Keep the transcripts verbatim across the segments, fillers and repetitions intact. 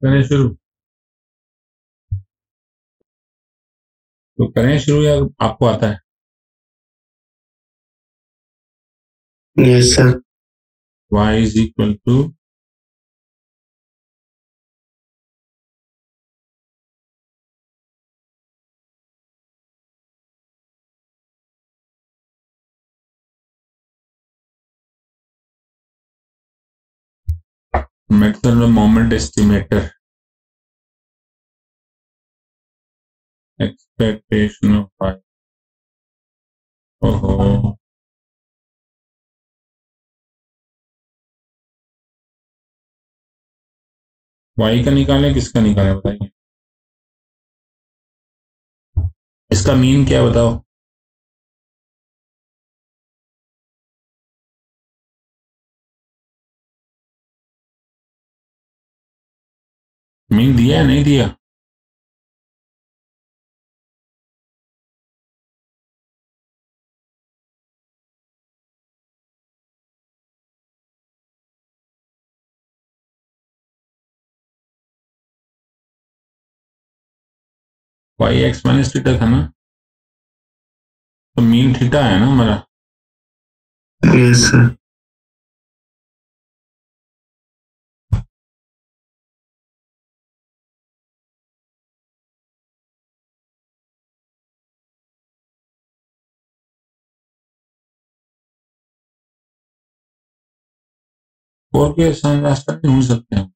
करें शुरू तो करें शुरू या आपको आता है? Yes sir. y is equal to method of moment estimator expectation of y. ओहो y का निकालें किसका निकालें बताइए, इसका मीन क्या बताओ? मीन दिया है नहीं दिया? वाई एक्स माइनस थीटा था ना, तो मीन थीटा है ना हमारा। Yes sir. और के आसान रास्ता नहीं ढूंढ सकते हम?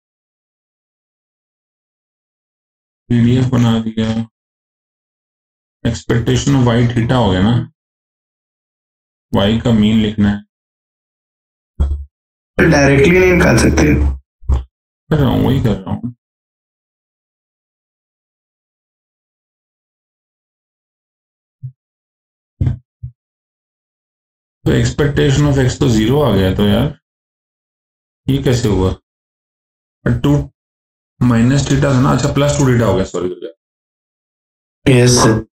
पीडीएफ बना दिया, एक्सपेक्टेशन ऑफ वाई थीटा हो गया ना, वाई का मीन लिखना है। डायरेक्टली नहीं निकाल सकते? कर रहा हूँ, वही कर रहा हूँ। तो एक्सपेक्टेशन ऑफ एक्स तो जीरो आ गया, तो यार ये कैसे हुआ? टू माइनस थीटा था ना, अच्छा प्लस टू थीटा हो गया, सॉरी हो गया। Yes sir.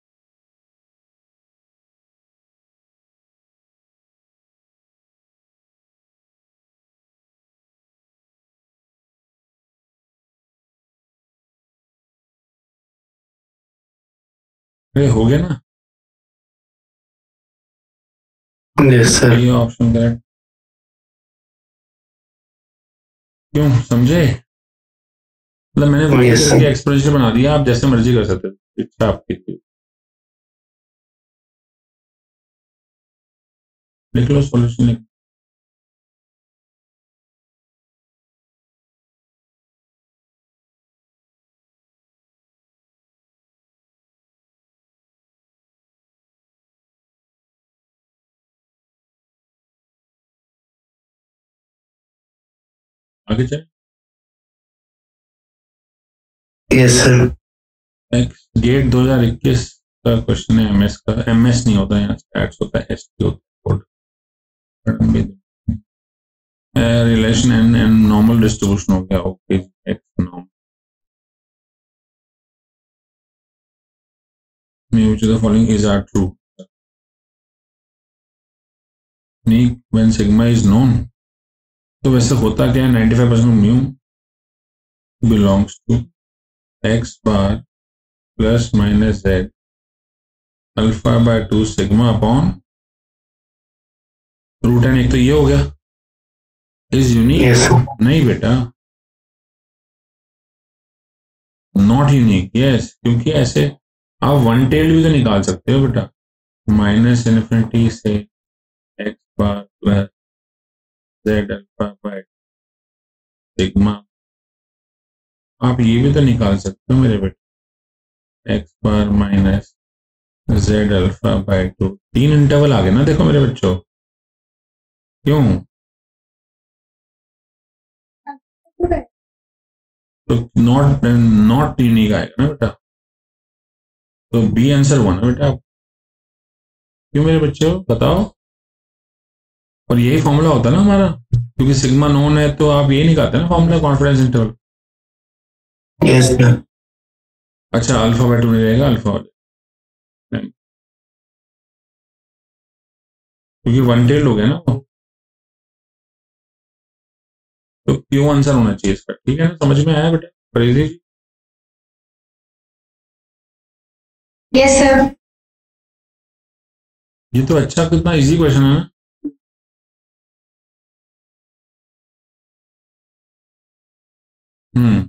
अरे हो गया ना, यस सर। ये ऑप्शन करेक्ट। क्यों समझे? मतलब मैंने वाई Yes, करके sir. एक्सपोनेंशियल बना दिया, आप जैसे मर्जी कर सकते थे, इच्छा आपकी थी। लिख लो सॉल्यूशन लिख। आगे चल। Yes, sir. एक्स गेट दो हज़ार इक्कीस का क्वेश्चन है, एमएस का। एमएस नहीं होता है, स्टैट्स होता है, एसटी होता है। Relation and and normal distribution हो गया। Okay X normal which of the following is are true? नहीं, when sigma is known, तो वैसे होता क्या है, ninety five percent mu belongs to x bar plus minus z alpha by two sigma upon root N. एक तो ये हो गया, इज यूनिक। Yes, sir. नहीं बेटा, नॉट यूनिक। यस, क्योंकि ऐसे आप वन टेल भी तो निकाल सकते हो बेटा, माइनस इन्फिनिटी से X bar plus Z alpha by sigma. आप ये भी तो निकाल सकते हो मेरे बेटे, X bar minus Z alpha by two. तीन इंटरवल आ गए ना, देखो मेरे बच्चों। क्यों? तो नॉट नॉट यूनिक आएगा ना बेटा, तो बी आंसर वन है बेटा। क्यों मेरे बच्चों बताओ? और यही फॉर्मूला होता है ना हमारा, क्योंकि सिग्मा नोन है तो आप ये निकालते हैं ना formula, confidence interval. Yes, sir. अच्छा अल्फा बाय टू नहीं रहेगा, अल्फा नहीं, क्योंकि वन टेल हो गया ना वो, तो क्यों आंसर होना चाहिए इसका। ठीक है ना, समझ में आया बेटा? परिधि? Yes sir. ये तो अच्छा, कितना इजी क्वेश्चन है ना। हम्म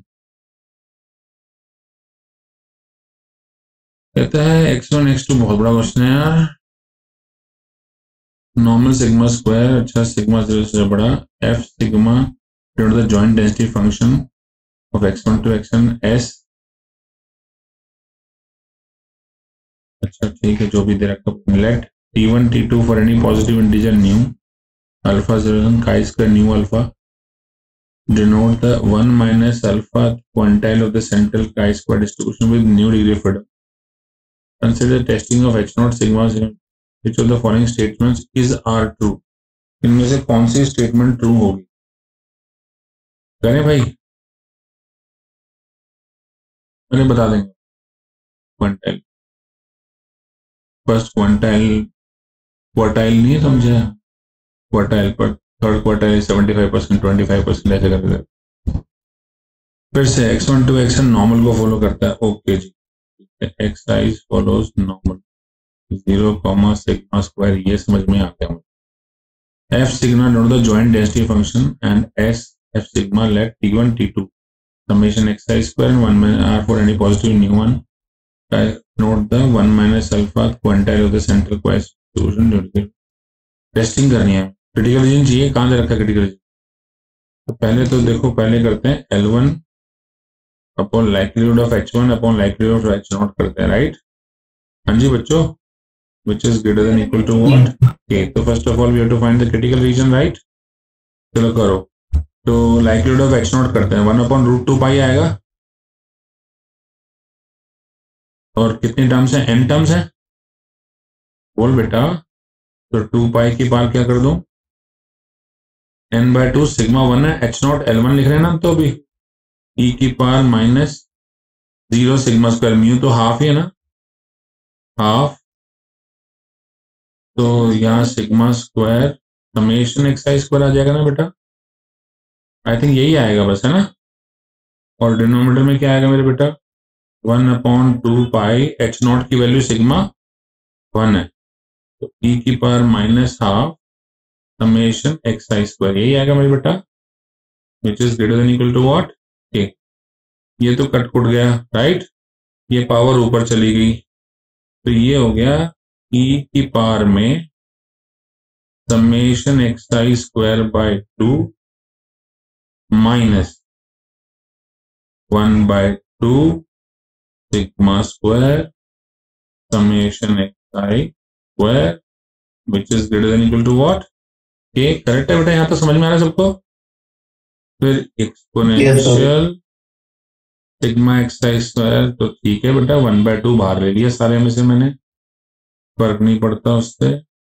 कहता है एक्स वन एक्स टू बहुत बड़ा क्वेश्चन है यार। नॉर्मल सिग्मा स्क्वायर, अच्छा सिग्मा जीरो से बड़ा, F sigma denote the joint density function of x one two X N S. अच्छा ठीक है, जो भी दे रखा। Let T one T two for any positive integer nu alpha zero chi square nu alpha denote the one minus alpha quantile of the central chi-square distribution with new degree of freedom. Consider testing of h naught sigma sigma. Which of the following statements is are true? इनमें से कौन सी statement true होगी? करें भाई? अरे बता देंगे। Quantile, first quantile, quartile नहीं समझे? क्वार्टाइल पर third quartile seventy five percent twenty five percent ऐसे करके। फिर से X one two X N normal को फॉलो करता है। ओके जी, X I follows normal, zero comma sigma square, ये समझ में आ गया मुझे। F sigma note the joint density function and S F sigma let T one T two summation x I square one minus R for any positive nu one note the one minus alpha quantile of the central chi. Testing करनी है। Critical reason चाहिए, कहां से रखा critical reason? तो पहले तो देखो, पहले करते हैं L one upon likelihood of H one upon likelihood of H naught करते हैं, राइट? हाँ जी बच्चों, which is greater than equal to what? Okay, तो first of all we have to find the critical region, right? चलो करो। तो likelihood of h naught करते हैं, one upon root two pi आएगा। और कितनी टर्म्स हैं? n टर्म्स हैं। बोल बेटा। तो टू पाई की पार क्या कर दूं? n by two, sigma one है, h नॉट एल वन लिख रहे हैं ना तो अभी, e की पार minus zero sigma square, mu तो हाफ ही है ना, हाफ। तो यहाँ सिग्मा स्क्वायर समेशन एक्स आई स्क्वायर आ जाएगा ना बेटा, आई थिंक यही आएगा बस, है ना। और डिनोमिनेटर में क्या आएगा मेरे बेटा? One upon two pi, H naught की वैल्यू सिग्मा वन है, तो ई की power minus half summation x आई स्क्वायर, यही आएगा मेरे बेटा, which is greater than equal to what? K. ये तो कट कुट गया, राइट? ये पावर ऊपर चली गई, तो ये हो गया ई की पावर में summation x I square by two minus one by two sigma square summation x I square which is greater than equal to what? K. Correct है बेटा, यहां तो समझ में आ रहा है सबको? फिर एक्सपोनेंशियल सिग्मा एक्स आई स्क्वायर, तो ठीक है बेटा, वन बाय टू बाहर ले लिया सारे में से मैंने, फर्क नहीं पड़ता उससे।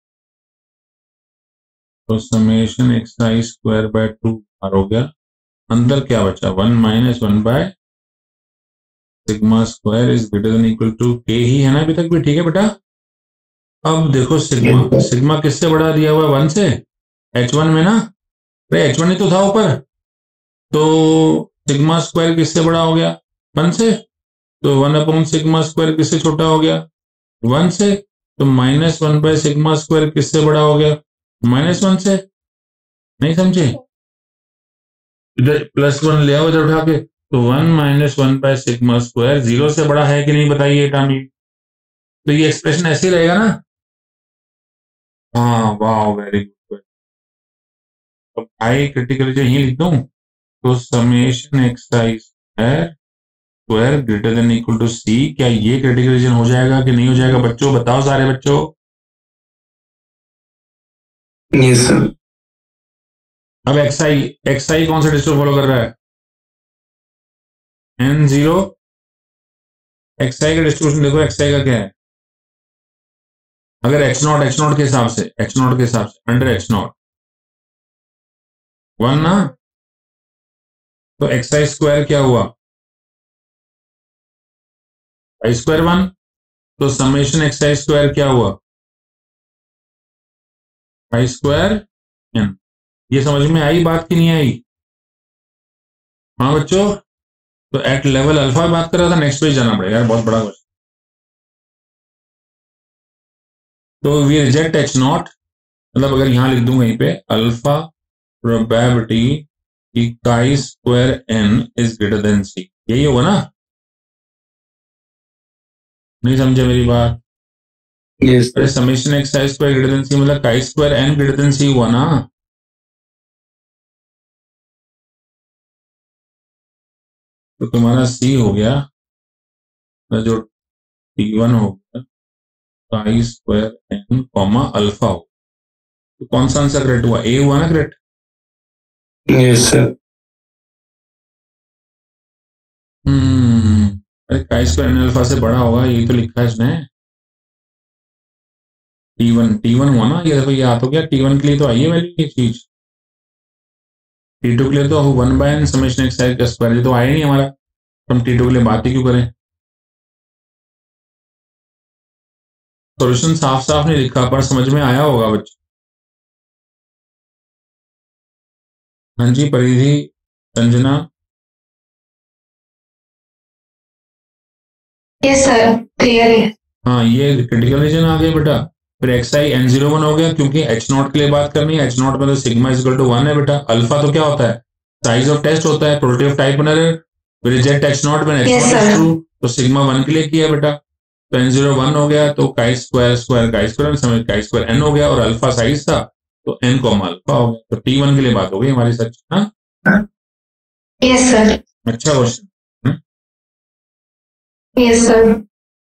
तो summation x I square by two बाहर हो गया, अंदर क्या बचा? One minus one by sigma square is greater than equal to K ही है ना अभी तक भी, ठीक है बेटा। अब देखो सिग्मा, सिग्मा किससे बड़ा दिया हुआ है? वन से, एच वन में ना, अरे एच वन ही तो था ऊपर, तो सिग्मा स्क्वायर किससे बड़ा हो गया? वन से। तो वन अपॉन सिग्मा स्क्वायर किससे छोटा हो गया? वन से। तो minus one by sigma square किससे बड़ा हो गया? माइनस वन से। नहीं समझे? इधर प्लस वन ले आओ इधर उठा के, तो one minus one by sigma square zero से बड़ा है कि नहीं बताइए टामी? तो ये एक्सप्रेशन ऐसे ही रहेगा ना? हाँ, वाह, वेरी गुड। अब आई क्रिटिकल रीजन यही लिख दूं, तो summation x I square square greater than equal to C, क्या ये क्रिटिकल रीजन हो जाएगा कि नहीं हो जाएगा बच्चों? बताओ सारे बच्चों। Yes sir. अब एक्स आई, एक्स आई कौन सा डिस्टेंस फॉलो कर रहा है? N zero. एक्स आई का डिस्ट्रीब्यूशन देखो, एक्स आई का क्या है? अगर एच नॉट, एच नॉट के हिसाब से, एच नॉट के हिसाब से अंडर एच नॉट वन ना, तो एक्स आई स्क्वायर क्या हुआ? आई स्क्वायर वन, तो समेशन एक्स आई स्क्वायर क्या हुआ? I square N. ये समझ में आई बात की नहीं आई? हाँ बच्चों, तो एट लेवल अल्फा बात कर रहा था, नेक्स्ट पेज जाना पड़ेगा यार, बहुत बड़ा क्वेश्चन। तो वी रिजेक्ट एच नॉट, मतलब अगर यहां लिख दूंगा यहीं पे अल्फा प्रोबेबिलिटी कि chi square N is greater than C, यही होगा ना? नहीं समझे मेरी बात? yes, अरे समेशन एक्स आई स्क्वायर ग्रेटर देन सी मतलब chi square N greater than C हुआ ना। तो तुम्हारा सी हो गया, जो टी वन हो गया काई स्क्वायर एन कॉमा अल्फा हो। तो कौन सा आंसर करेक्ट हुआ? ए हुआ ना करेक्ट? yes, sir. हम्म, अरे काई स्क्वायर एन अल्फा से बड़ा होगा, यही तो लिखा है इसने। टी वन टी वन हुआ ना, ये देखो ये आ तो गया, टी वन के लिए तो आई है वैल्यू ये चीज, टी टू के लिए तो one by N summation x I का स्क्वायर, ये तो आया नहीं हमारा, तो हम टी टू के लिए बात ही क्यों करें? सॉल्यूशन साफ साफ नहीं लिखा पर समझ में आया होगा बच्चों। हाँ जी परिधि, संजना। यस सर, क्लियर है। हाँ ये क्रिटिकल रीजन आ गया बेटा। फिर x i n zero one हो गया, क्योंकि एच नॉट के लिए बात करनी है, एच नॉट मतलब sigma is equal to one है बेटा। अल्फा तो क्या होता है? साइज ऑफ टेस्ट होता है, probability of type error. Reject H naught when H naught is true, तो सिग्मा वन के लिए किया बेटा। तो एन जीरो वन हो गया, तो chi square square chi square समझ काई स्क्वायर एन हो गया, और अल्फा साइज था तो एन कॉमा अल्फा हो गया। तो टी वन के लिए बात हो गई हमारी सच। हाँ यस सर। अच्छा question. Yes sir.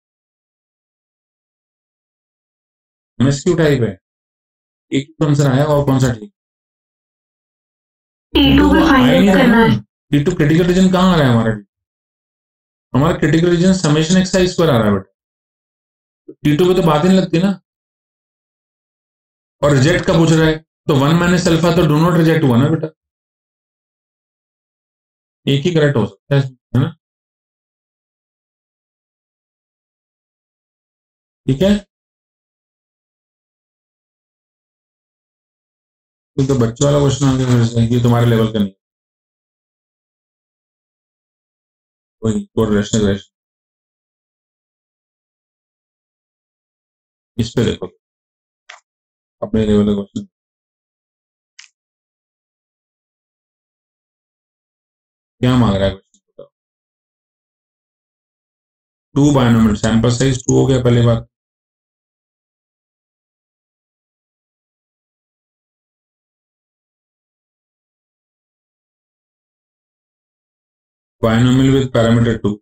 MSQ type है, एक तो आंसर आया और कौन सा ठीक? टी टू पे फाइंड आउट करना है। टी टू क्रिटिकल रीजन कहाँ आ रहा है हमारा? हमारा क्रिटिकल रीजन समेशन एक्स आई स्क्वायर आ रहा है बेटा, टी टू पे तो बात ही नहीं लगती ना। और रिजेक्ट का पूछ रहा है, तो वन माइनस अल्फा तो डू नॉट रिजेक्ट हुआ ना बेटा, एक ही करेक्ट हो सकता है, है ना? ठीक है, तो, तो बच्चों वाला क्वेश्चन आ गया मेरे से, ये तुम्हारे लेवल का नहीं, वही कोरिलेशन रेशन। इस पे देखो अपने लेवल का क्वेश्चन, क्या मांग रहा है क्वेश्चन बताओ। Two binomial, sample size two हो गया पहले बात। बायनोमियल विद पैरामीटर टू,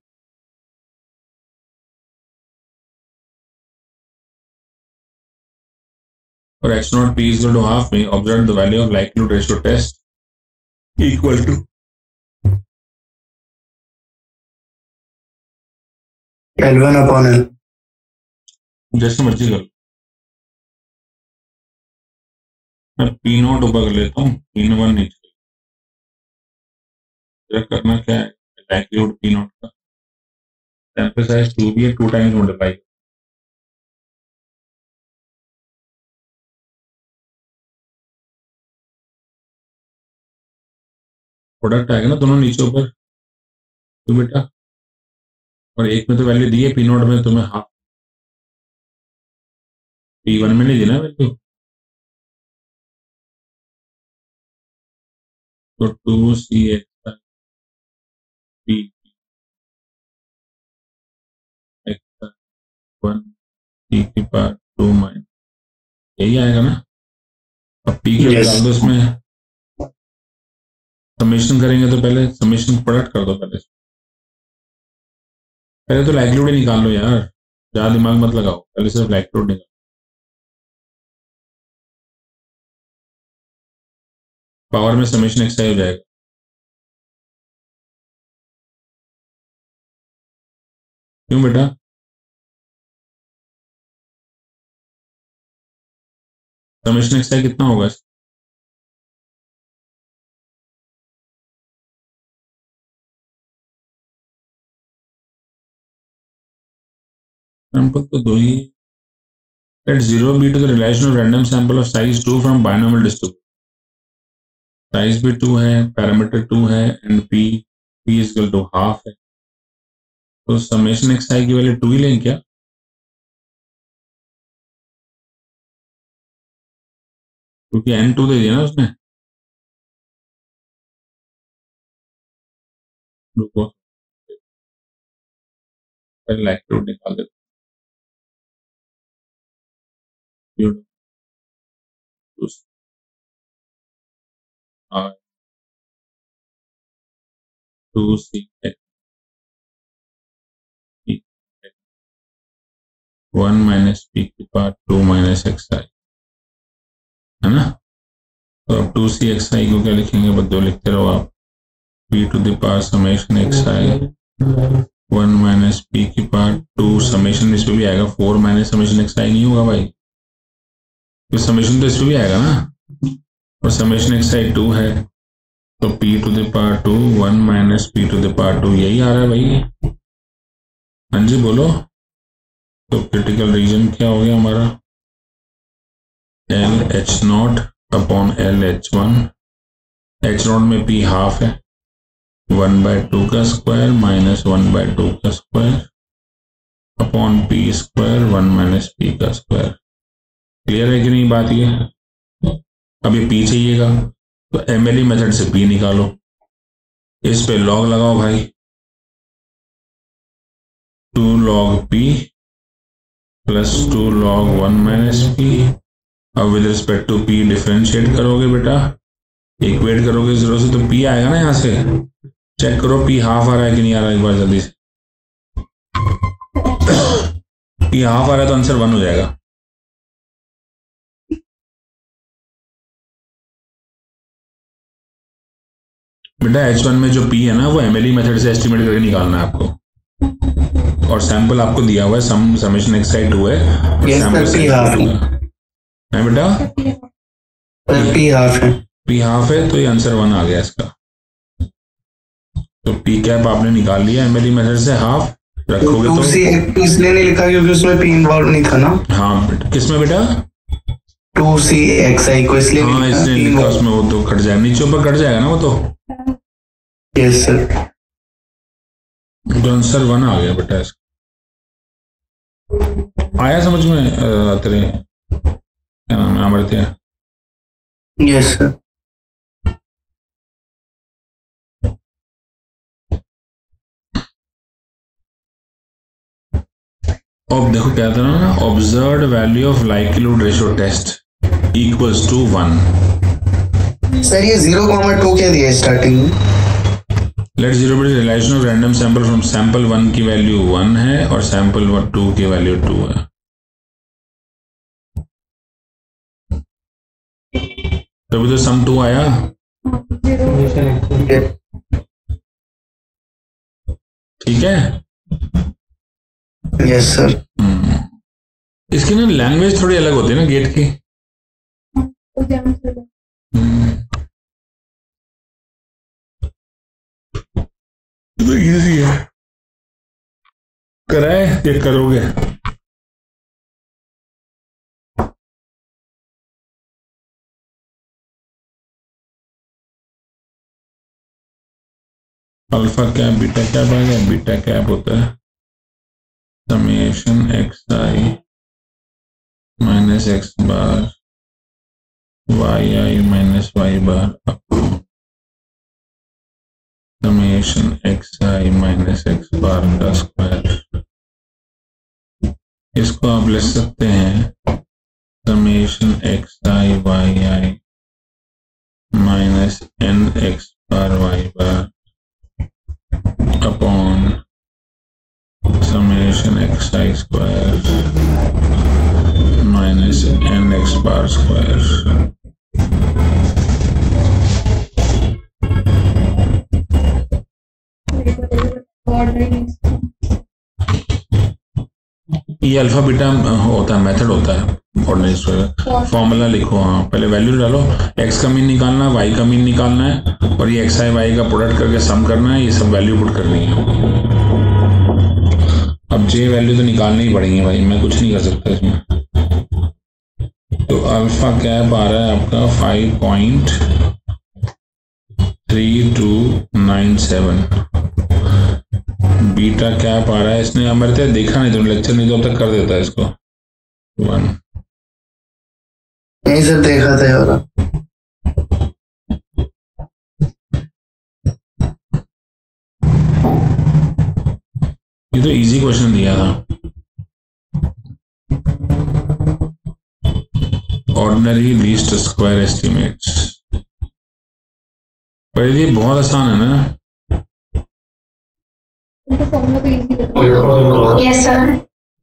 और x naught p is equal to half में observe the value of likelihood ratio test equal to L one upon L. जैसे मर्जी करो, मैं पी नॉट ऊपर कर लेता हूँ, पी वन नीचे। करना क्या है, लाइक्लीहुड पी नॉट का सैंपल साइज टू भी है, टू टाइम्स मल्टीप्लाई। प्रोडक्ट आएगा ना दोनों नीचे ऊपर, तो बेटा, और एक में तो वैल्यू दी है पी नॉट में तुम्हें हाफ, पी वन में नहीं देना वैल्यू, तो two C x p x one p की पावर टू माइनस, यही आएगा ना। अब पी के Yes. डाल दो इसमें, समेशन करेंगे तो पहले समेशन प्रोडक्ट कर दो, पहले पहले तो लाइक्लीहुड ही निकाल लो यार, ज्यादा दिमाग मत लगाओ, पहले सिर्फ लाइक्लीहुड निकालो। पावर में समेशन एक्स आई हो जाएगा, क्यों बेटा? समेशन एक्स आई कितना होगा? सैंपल तो दो ही, let zero be to the relation of random sample of size two from binomial distribution, size भी टू है, पैरामीटर टू है, and p p is equal to half है, तो समेशन एक्स आई की वैल्यू टू ही लें क्या? क्योंकि N to दे दिया ना उसने। रुको लाइक्लीहुड निकाल देते two C one minus p की power two minus x i, है ना। तो अब टू सी एक्स आई को क्या लिखेंगे बच्चों? लिखते रहो आप, p to the power summation x i one minus p की पावर टू समेशन, इस पे भी आएगा four minus summation x i नहीं होगा भाई, तो समेशन तो इस पे भी आएगा ना, और समेशन एक्स आई टू है तो p to the power two one minus p to the power two, यही आ रहा है भाई। हाँ जी बोलो। तो क्रिटिकल रीजन क्या हो गया हमारा? L H naught upon L H one, H naught में पी हाफ है, वन बाय टू का square minus one by two का square upon p square one minus p का स्क्वायर। क्लियर है कि नहीं बात ये? अब ये पी चाहिएगा तो एमएलई मेथड से पी निकालो, इस पे लॉग लगाओ भाई, two log p plus two log one minus p. अब with respect to p differentiate करोगे बेटा, इक्वेट करोगे जीरो से, तो पी आएगा ना। यहां से चेक करो पी हाफ आ रहा है कि नहीं आ रहा है, एक बार जल्दी से। पी हाफ आ रहा है तो आंसर वन हो जाएगा। बेटा एच वन में जो पी है ना वो एमएलई मेथड से एस्टिमेट करके निकालना है आपको, और सैंपल आपको दिया हुआ है, sum summation x i two है, सैंपल पी हाफ है बेटा, पी हाफ है, पी हाफ है तो ये आंसर वन आ गया इसका। तो पी कैप आपने निकाल लिया एमएलई मेथड से, हाफ रखोगे तो तो इसलिए नहीं लिखा क्योंकि उसमें पी इन्वॉल्व नहीं था ना। हाँ बेटा, किसमें बेटा? टू सी एक्स आई को इसलिए हाँ इसलिए लिखा, उसमें वो तो कट जाएगा, नीचे ऊपर कट जाएगा ना वो तो। Yes sir. तो आंसर वन आ गया बेटा इसका। आया समझ में तेरे क्या नाम है अमृत्या? Yes sir. अब देखो क्या था ना, observed value of likelihood ratio test equals to one. Sir ये जीरो कॉमा टू क्या दिया स्टार्टिंग में? Let zero be relation of random sample from sample one की वैल्यू वन है और सैंपल वन टू की वैल्यू टू है। तभी तो सम टू आया। ठीक है। Yes sir. इसकी ना लैंग्वेज थोड़ी अलग होती है ना गेट की। तो इजी है, कराए ये करोगे। अल्फा कैप बीटा कैप आ गया, बीटा कैप होता है summation x i minus x bar y i minus y bar summation x i minus x bar का स्क्वायर। इसको आप लिख सकते हैं summation x i y i minus n x bar y bar upon summation x I square minus n x bar square. ये alpha beta होता है, method होता है ऑर्डिनरी स्क्वायर। फॉर्मूला लिखो, हाँ पहले वैल्यू डालो, एक्स का मीन निकालना है, वाई का मीन निकालना है, और ये एक्स आई वाई का प्रोडक्ट करके सम करना है, ये सब वैल्यू पुट करनी है। अब जे वैल्यू तो निकालनी ही पड़ेंगी भाई, मैं कुछ नहीं कर सकता इसमें। तो अल्फा कैप आ रहा है आपका five point three two nine seven, beta cap आ रहा है, इसने हमारे तक देखा नहीं, तुमने लेक्चर नहीं तो अब तक कर देता है इसको। वन नहीं सर, देखा था यार। ये तो इजी क्वेश्चन दिया था। ऑर्डिनरी लीस्ट स्क्वायर एस्टिमेट्स, पर ये बहुत आसान है ना। Yes sir.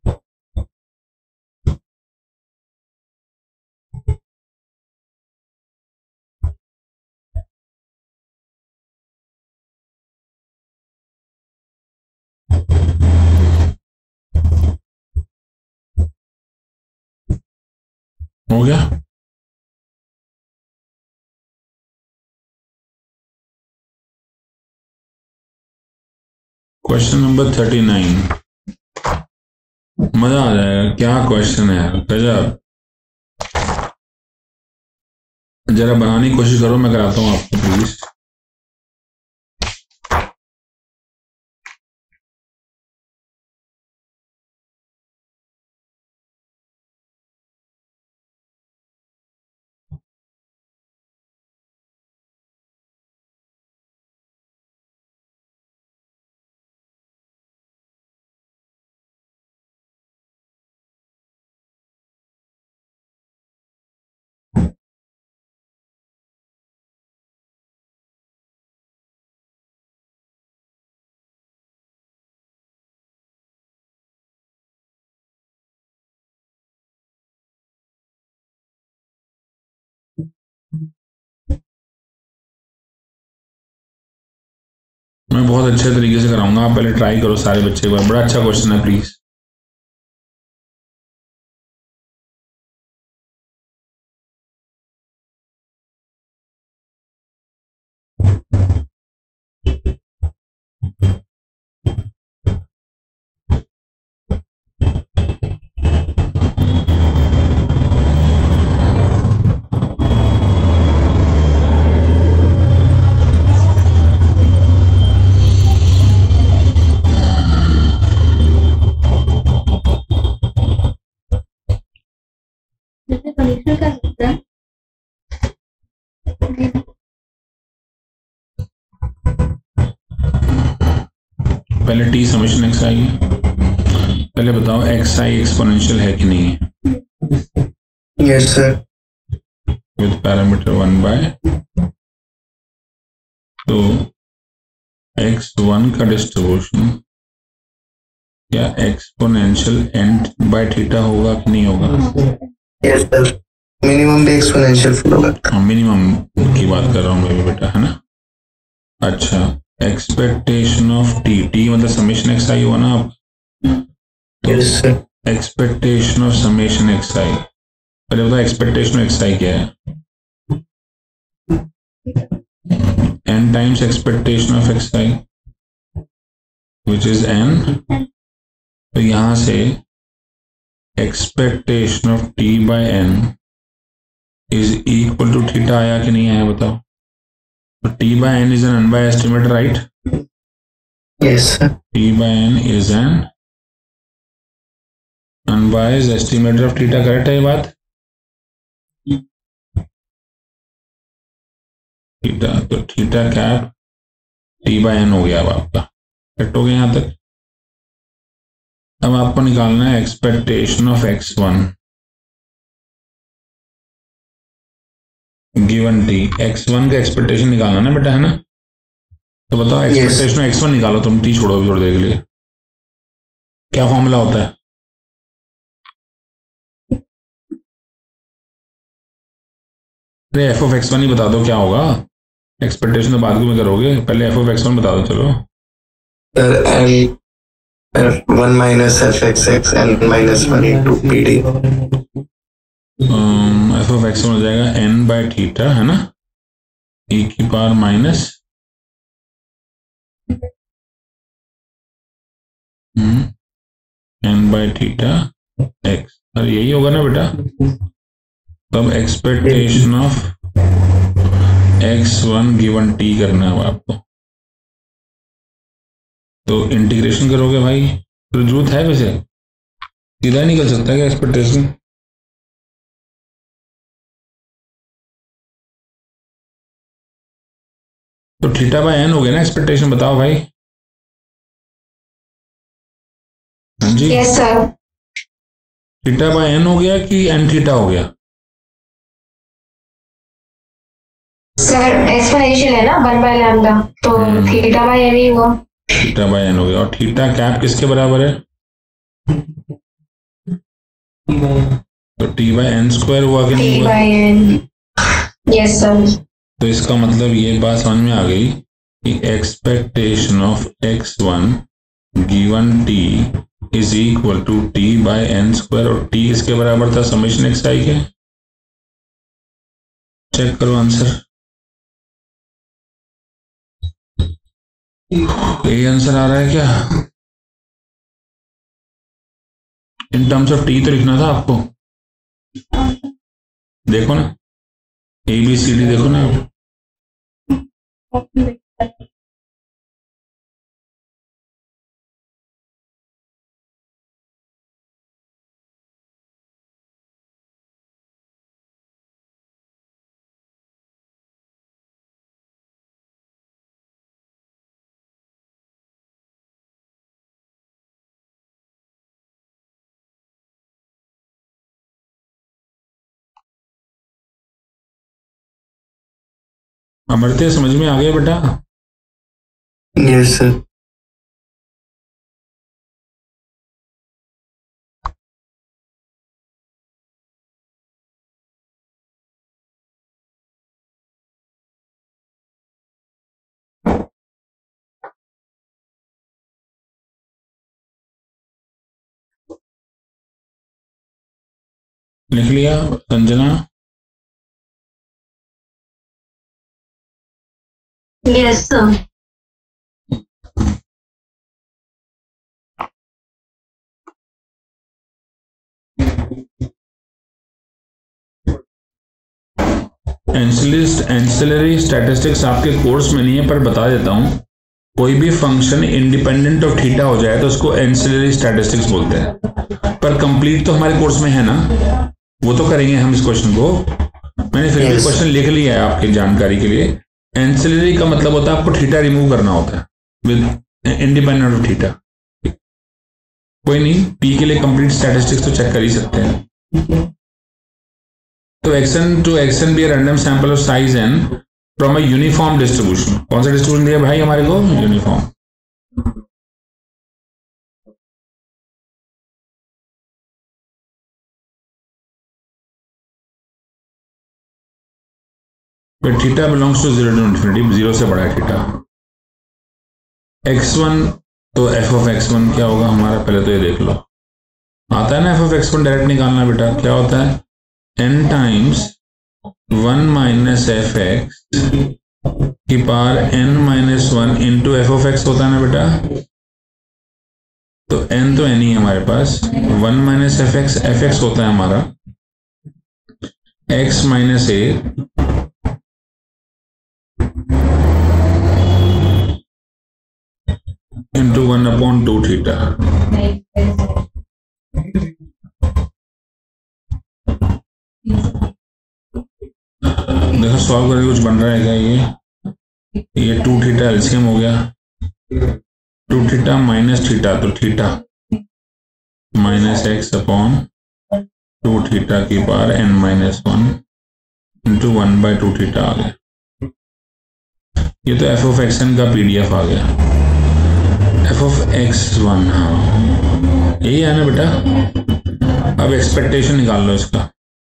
हो गया। क्वेश्चन नंबर थर्टी नाइन, मजा आ जाएगा। क्या क्वेश्चन है, गजब। जरा बनाने की कोशिश करो, मैं कराता हूँ आपको प्लीज। मैं बहुत अच्छे तरीके से कराऊंगा, आप पहले ट्राई करो सारे बच्चे एक बार। बड़ा अच्छा क्वेश्चन है, प्लीज। पहले टी समेशन एक्स आई है, पहले बताओ एक्स आई एक्सपोनेंशियल है कि नहीं है? Yes sir. With parameter one by, तो एक्स वन का डिस्ट्रीब्यूशन क्या एक्सपोनेंशियल एंड बाय थीटा होगा कि नहीं होगा? यस सर, मिनिमम भी एक्सपोनेंशियल होगा। मिनिमम की बात कर रहा हूँ मैं भी बेटा, है ना। अच्छा, एक्सपेक्टेशन ऑफ टी, टी मतलब समेशन एक्स आई हुआ ना आप? Yes sir. Expectation of summation x i, पहले बताओ एक्सपेक्टेशन ऑफ एक्स आई क्या है? N times expectation of x i which is n. तो यहां से expectation of t by n is equal to theta आया कि नहीं आया बताओ? तो t by n is an unbiased estimate, right? Yes sir. T by n is an unbiased estimator of theta, correct है ये बात? थीटा, तो theta cap t by n हो गया अब आपका, करेक्ट हो गया यहां तक। अब आपको निकालना है expectation of x one given t. X one का एक्सपेक्टेशन निकालना ना बेटा, है ना। तो बताओ एक्सपेक्टेशन एक्स वन निकालो तुम, टी छोड़ो अभी थोड़ी देर के लिए। क्या फॉर्मूला होता है? अरे एफ ऑफ एक्स वन ही बता दो क्या होगा, एक्सपेक्टेशन तो बाद में करोगे, पहले एफ ऑफ एक्स वन बता दो। चलो sir, one minus f x x N minus one into p d. F of x one हो जाएगा एन बाय थीटा, है ना, ई की power minus n by theta x. अरे यही होगा ना बेटा। तब expectation of x one given t करना है आपको। तो इंटीग्रेशन करोगे भाई तो जरूरत है वैसे सीधा निकल सकता है क्या एक्सपेक्टेशन? तो थीटा बाय एन हो गया ना एक्सपेक्टेशन, बताओ भाई। हाँ जी, yes sir. Theta by n हो गया कि एन थीटा हो गया? सर एक्सपोनेंशियल है ना वन बाय लैम्डा, तो थीटा बाय एन ही हुआ। थीटा बाय एन हो गया। और थीटा कैप किसके बराबर है? तो टी बाय एन स्क्वायर हुआ कि नहीं टी हुआ? By n. Yes sir. तो इसका मतलब ये बात समझ में आ गई कि expectation of x one given t is equal to t by n square, और टी इसके बराबर था समेशन एक्स आई के। चेक करो आंसर, यही आंसर आ रहा है क्या? इन टर्म्स ऑफ टी तो लिखना था आपको, देखो ना ए बी सी डी देखो ना आप। अमरते समझ में आ गया बेटा? Yes sir. लिख लिया Sanjana? Yes sir. Ancillary statistics आपके कोर्स में नहीं है, पर बता देता हूं, कोई भी फंक्शन इंडिपेंडेंट ऑफ थीटा हो जाए तो उसको एंसिलरी स्टैटिस्टिक्स बोलते हैं। पर कंप्लीट तो हमारे कोर्स में है ना, वो तो करेंगे हम इस क्वेश्चन को। मैंने फिर भी क्वेश्चन लिख लिया है आपकी जानकारी के लिए। एंसिलरी का मतलब होता है आपको थीटा रिमूव करना होता है विद इंडिपेंडेंट ऑफ थीटा। कोई नहीं, पी के लिए कंप्लीट स्टैटिस्टिक्स तो चेक कर ही सकते हैं। तो x n to x n be random sample of size n from a uniform distribution. कौन सा डिस्ट्रीब्यूशन दिया भाई हमारे को? Uniform. Theta belongs to zero to infinity, जीरो से बड़ा है थीटा। एक्स वन, तो एफ ऑफ एक्स वन क्या होगा हमारा? पहले तो ये देख लो, आता है ना f of x one direct निकालना बेटा। क्या होता है? N times one minus f x की power n minus one into f of x होता है ना बेटा। तो एन तो एन ही है हमारे पास, one minus f x, f x होता है हमारा x minus a into one upon two theta. देखो सॉल्व करके कुछ बन रहा है क्या? ये ये टू थीटा एलसीएम हो गया, टू थीटा माइनस थीटा, तो theta minus x upon two theta की power n minus one into one by two theta आ गया। ये तो एफ ऑफ एक्स एन का पीडीएफ आ गया। एफ ऑफ एक्स वन, हाँ यही है ना बेटा। अब एक्सपेक्टेशन निकाल लो इसका।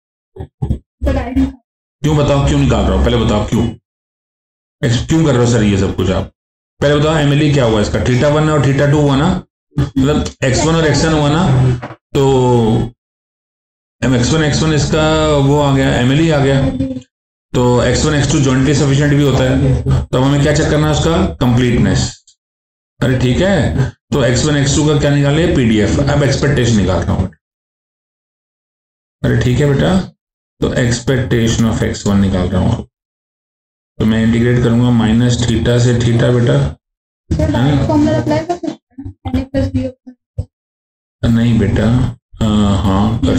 क्यों बताओ, क्यों निकाल रहा हो? पहले बताओ क्यों क्यों कर रहे हो सर ये सब कुछ? आप पहले बताओ एमएलई क्या हुआ इसका? थीटा वन और थीटा टू हुआ ना, मतलब एक्स वन और एक्स एन हुआ ना, तो एक्स वन एक्स वन इसका वो आ गया, एमएलई आ गया। तो x one x two jointly sufficient भी होता है, तो हमें क्या चेक करना है? उसका कंप्लीटनेस। अरे ठीक है, तो एक्स वन एक्स टू का क्या निकाले? पीडीएफ। अब एक्सपेक्टेशन निकाल रहा हूं। अरे ठीक है बेटा, तो एक्सपेक्टेशन ऑफ एक्स वन निकाल रहा हूं। तो मैं इंटीग्रेट करूंगा माइनस थीटा से थीटा बेटा, है ना? नहीं बेटा, आ, हाँ कर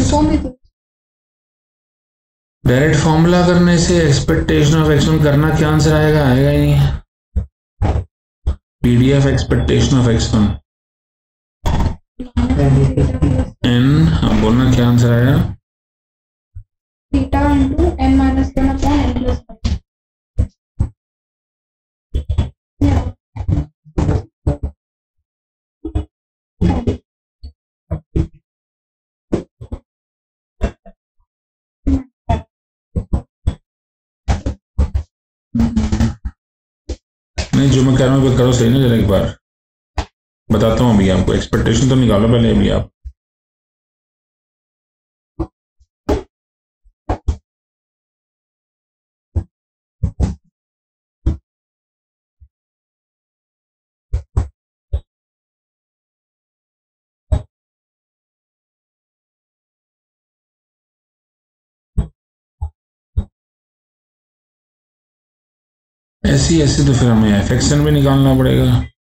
डायरेक्ट फॉर्मूला करने से एक्सपेक्टेशन ऑफ एक्स वन करना क्या आंसर आएगा? आएगा ही नहीं। PDF expectation of x one n, हाँ बोलना क्या आंसर आया? Theta into n minus one upon n plus one. नहीं, जो मैं कह रहा हूँ करो सही ना, जरा एक बार बताता हूँ अभी आपको। एक्सपेक्टेशन तो निकालो पहले अभी आप। ऐसी ऐसी तो फिर हमें एफ एक्स एन भी निकालना पड़ेगा।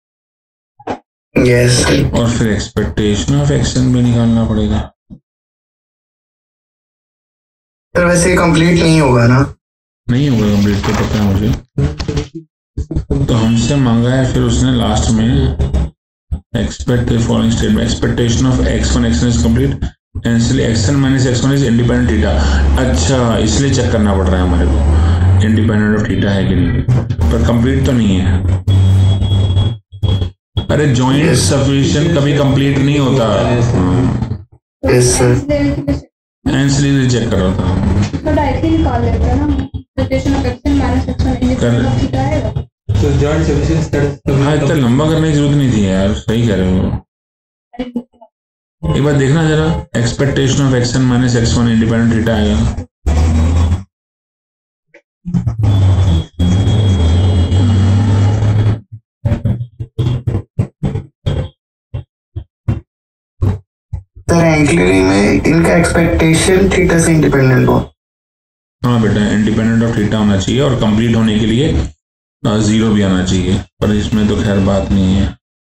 यस और फिर एक्सपेक्टेशन ऑफ एक्स एन भी निकालना पड़ेगा। सर वैसे कंप्लीट नहीं होगा ना? नहीं होगा कंप्लीट, तो पता है मुझे। तो हमसे मांगा है फिर उसने लास्ट में expect the following statement, expectation of x one x one is complete and इसलिए x one minus x one is independent theta. अच्छा, इसलिए चेक करना पड़ रहा है हमारे को इंडिपेंडेंट ऑफ थीटा है कि नहीं, पर कंप्लीट तो नहीं है। अरे जॉइंट सफिशिएंट कभी कंप्लीट नहीं होता। यस सर, इसलिए चेक कर रहा था। तो डायरेक्टली निकाल लेते हैं ना, expectation of x one minus x one independent of theta आएगा। तो जॉइंट सफिशिएंट हाँ, इतना लंबा करने की जरूरत नहीं थी यार, सही कह रहे हो। एक बार देखना जरा, expectation of x one minus x one independent theta आएगा। सर एंक्लरी में इनका एक्सपेक्टेशन थीटा से इंडिपेंडेंट हो। हाँ बेटा, इंडिपेंडेंट ऑफ थीटा होना चाहिए और कंप्लीट होने के लिए जीरो भी आना चाहिए, पर इसमें तो खैर बात नहीं है।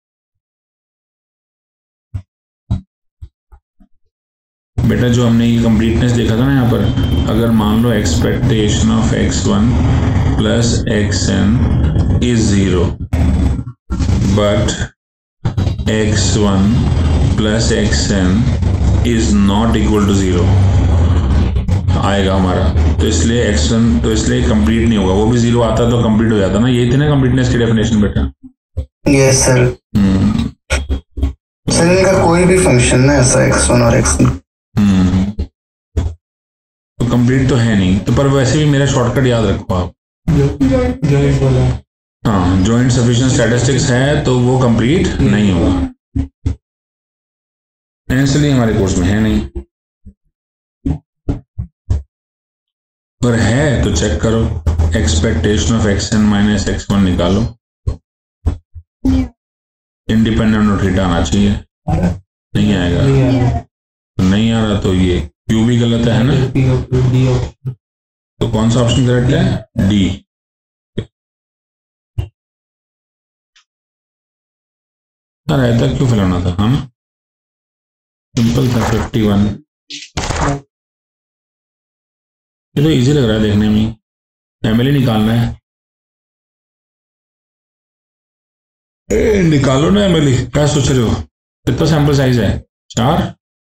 बेटा जो हमने ये कंप्लीटनेस देखा था ना यहाँ पर, अगर मान लो expectation of x one plus x n is zero but x one plus x n is not equal to zero आएगा हमारा, तो इसलिए एक्स वन तो इसलिए कंप्लीट नहीं होगा। वो भी जीरो आता तो कंप्लीट हो जाता ना। ये थी ना कंप्लीटनेस की डेफिनेशन बेटा। Yes sir. हम्म सर इनका कोई भी फंक्शन ना ऐसा एक्स वन और एक्स टू हम्म तो कंप्लीट तो है नहीं, तो पर वैसे भी मेरा शॉर्टकट याद रखो आप। जॉइंट बोला, हाँ, जॉइंट सफिशिएंट स्टैटिस्टिक्स है तो वो कंप्लीट नहीं होगा, इसलिए हमारे कोर्स में है नहीं। और है तो चेक करो, expectation of x N minus x one निकालो, इंडिपेंडेंट ऑफ थीटा आना चाहिए। नहीं आएगा, नहीं आ रहा, नहीं आ रहा तो ये क्यू भी गलत है ना। पी ऑफ डी ऑफ, तो कौन सा ऑप्शन करेक्ट है? डी। यार ऐसा क्यों फैलाना था, हाँ सिंपल था। फिफ्टी वन, ये तो इजी लग रहा है देखने में। एमएलए निकालना है, ए, निकालो ना एमएलए, क्या सोच रहे हो? कितना सैंपल साइज है? चार,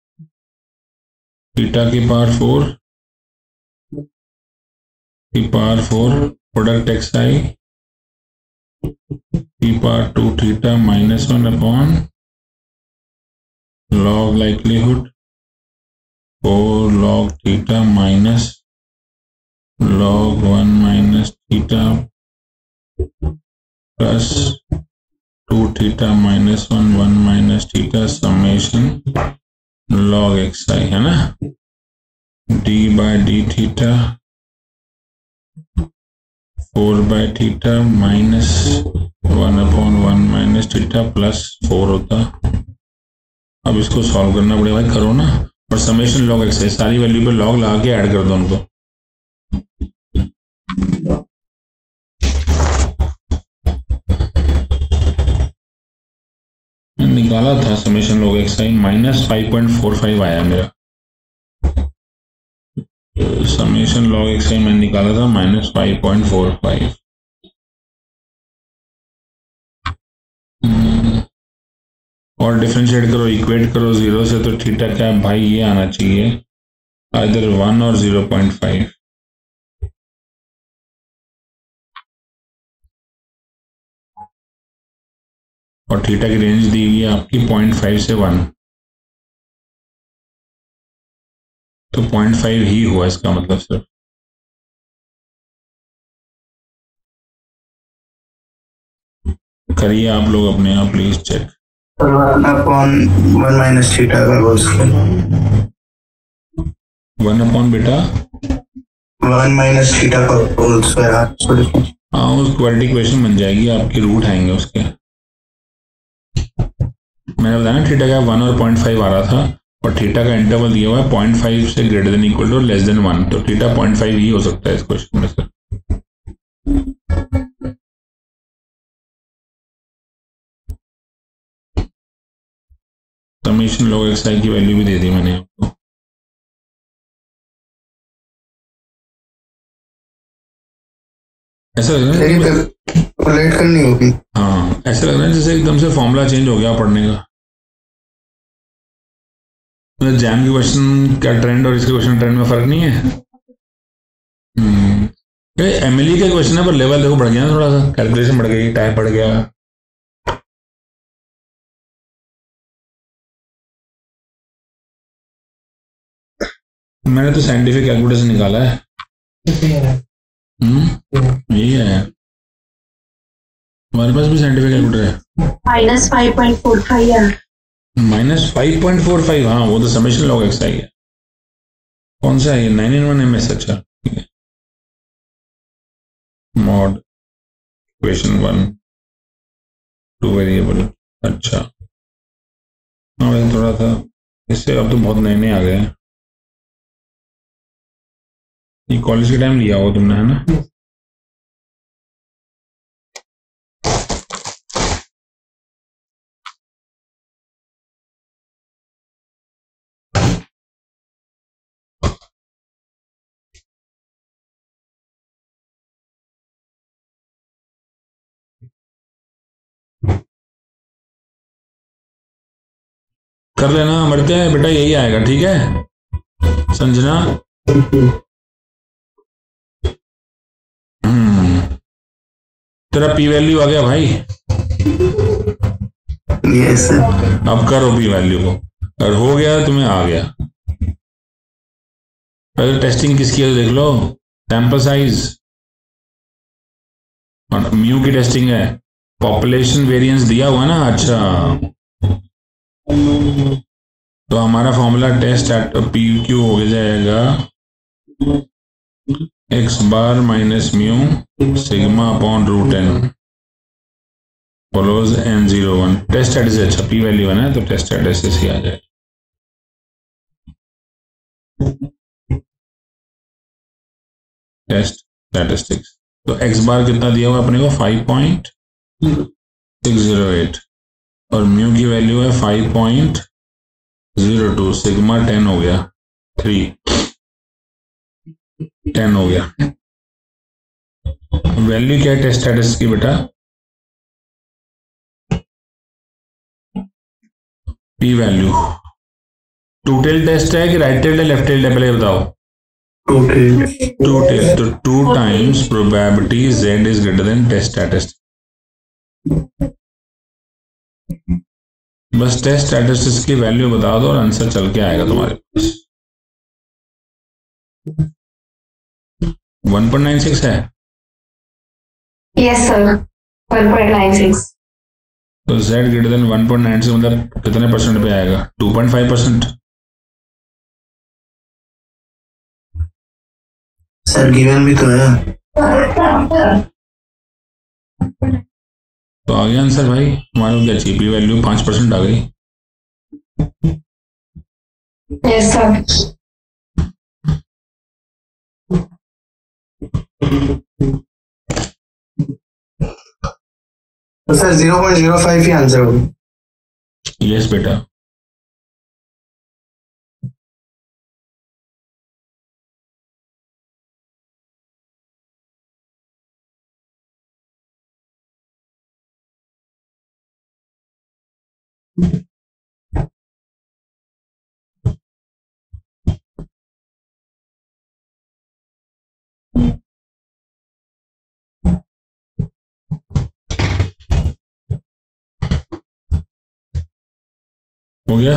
थीटा की पावर फोर, की power four product x i की power two theta minus one upon log likelihood four log theta minus log one minus theta plus two theta minus one one minus theta summation log x i, है ना। D by d theta four by theta minus one upon one minus theta plus four होता। अब इसको solve करना पड़ेगा भाई, करो ना। और समेशन लॉग एक्स आई, सारी वैल्यू पे लॉग लगा के ऐड कर दो उनको। मैंने निकाला था summation log x i minus five point four five आया मेरा। समेशन लॉग एक्स आई मैंने निकाला था minus five point four five. और डिफरेंशिएट करो, इक्वेट करो जीरो से, तो थीटा क्या है भाई, ये आना चाहिए इधर वन और जीरो पॉइंट फाइव। और थीटा की रेंज दी हुई है आपकी पॉइंट फाइव से वन, तो पॉइंट फाइव ही हुआ इसका मतलब सिर्फ। करिए आप लोग अपने आप please check. One upon one minus theta का होल स्क्वायर। वन अपॉन बेटा वन माइनस थीटा का होल स्क्वायर। हाँ, उस क्वालिटी इक्वेशन बन जाएगी आपकी, रूट आएंगे उसके। मैंने बताया ना थीटा का वन और पॉइंट फाइव आ रहा था, और थीटा का इंटरवल दिया हुआ है पॉइंट फाइव से greater than equal to less than one, तो थीटा पॉइंट फाइव ही हो सकता है इस क्वेश्चन में sir. Summation log x i की वैल्यू भी दे दी मैंने आपको। ऐसा लग रहा है कैलकुलेट करनी होगी। हाँ, ऐसा लग रहा है जैसे एकदम से फॉर्मूला चेंज हो गया पढ़ने का। मतलब जैम के क्वेश्चन का ट्रेंड और इसके क्वेश्चन ट्रेंड में फर्क नहीं है। हम्म एमएलई का क्वेश्चन है पर लेवल देखो बढ़ गया थोड़ा सा, कैलकुलेशन बढ़ गई, टाइम बढ़ गया। मैंने तो साइंटिफिक कैलकुलेटर से निकाला है। हम्म यही है, हमारे पास भी साइंटिफिक कैलकुलेटर है। Minus five point four five है। Minus five point four five, हाँ वो तो समेशन लॉग एक्स आई है। कौन सा है ये? Nine in one M S. अच्छा ठीक है, mod equation one two variable. अच्छा हाँ भाई, थोड़ा सा इससे अब तो बहुत नए नए आ गए हैं। ये कॉलेज के टाइम लिया हो तुमने, है ना? कर लेना मरते हैं बेटा, यही आएगा ठीक है संजना। हम्म तेरा पी वैल्यू आ गया भाई। यस अब करो पी वैल्यू को, अगर हो गया तुम्हें आ गया। पहले टेस्टिंग किसकी है देख लो, सैंपल साइज और म्यू की टेस्टिंग है। पॉपुलेशन वेरिएंस दिया हुआ ना। अच्छा तो हमारा formula test at p q हो जाएगा x bar minus mu sigma upon root n follows N zero one. Test statistic अच्छा पी वैल्यू है ना, तो टेस्ट स्टैटिस ही आ जाए। टेस्ट स्टैटिस्टिक्स तो एक्स बार कितना दिया हुआ अपने को, five point six zero eight, और म्यू की वैल्यू है five point zero two, sigma ten हो गया, थ्री टेन हो गया। वैल्यू क्या है टेस्ट स्टैटिस की बेटा? P value two tail test है कि राइट टेल है लेफ्ट टेल है, पहले बताओ। टू टेल टू टेल तो two times probability z is greater than test statistics. बस टेस्ट स्टैटिस्टिक्स की वैल्यू बता दो और आंसर चल के आएगा तुम्हारे पास। वन पॉइंट नाइन सिक्स है। Yes sir, one point nine six. तो z greater than one point nine six मतलब कितने परसेंट पे आएगा? Two point five percent. Sir given भी तो है। तो आ गया आंसर भाई हमारे को। क्या चाहिए? पी वैल्यू पांच परसेंट आ गई। Yes sir. तो sir zero point zero five ही आंसर होगा। यस बेटा, हो गया।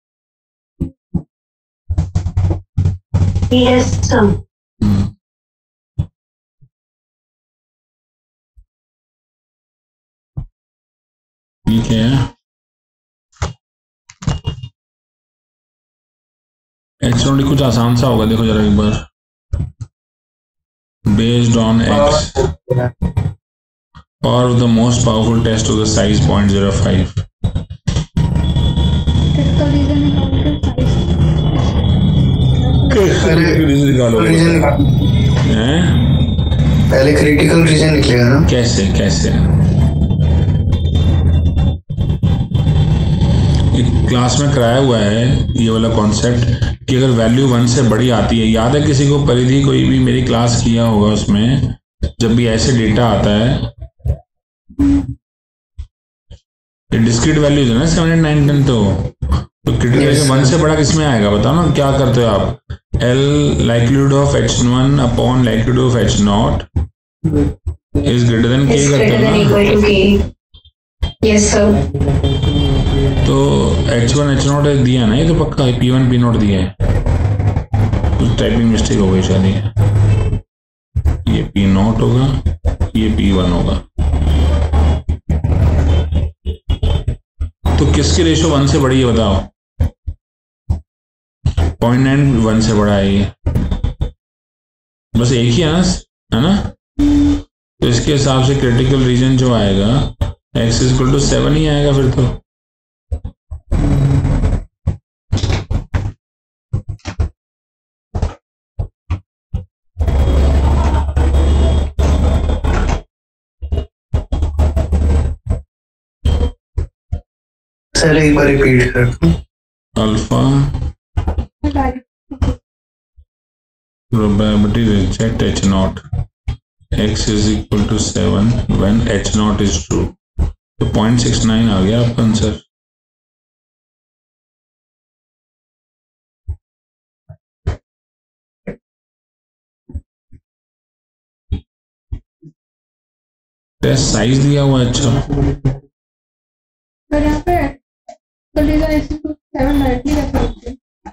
Yes sir. हम्म, ठीक है। एक्स नोट कुछ आसान सा होगा, देखो जरा एक बार। Based on x, power of the most powerful test of the size zero point zero five. Critical region region निकालो। हैं? पहले क्रिटिकल रीजन निकलेगा ना। कैसे कैसे क्लास में कराया हुआ है ये वाला कॉन्सेप्ट कि अगर वैल्यू वन से बड़ी आती है, याद है किसी को परिधि, कोई भी मेरी क्लास किया होगा, उसमें जब भी ऐसे डेटा आता है, डिस्क्रीट वैल्यूज है ना सेवन एंड नाइन टेन, तो तो क्रिटिकल yes, वन से बड़ा किसमें आएगा बताओ ना, क्या करते हो आप? L likelihood of H one upon likelihood of H naught is greater than k करते हो ना। Yes sir. तो एच वन एच नॉट दिया ना, ये तो पक्का है, पी वन पी नॉट दिया है, कुछ टाइपिंग मिस्टेक हो गई शायद। ये पी नॉट होगा, ये पी वन होगा। तो किसकी रेशो वन से बड़ी है बताओ? पॉइंट नाइन वन से बड़ा है ये, बस एक ही है ना, है ना? तो इसके हिसाब से क्रिटिकल रीजन जो आएगा एक्स इक्वल टू सेवन ही आएगा फिर तो। सर एक बार रिपीट कर दो। Alpha probability reject h naught x is equal to seven when h naught is true, तो पॉइंट सिक्स नाइन आ गया आपका आंसर। टेस्ट साइज दिया हुआ है। अच्छा पर यहाँ पे तो region x to seven directly कर सकते हैं।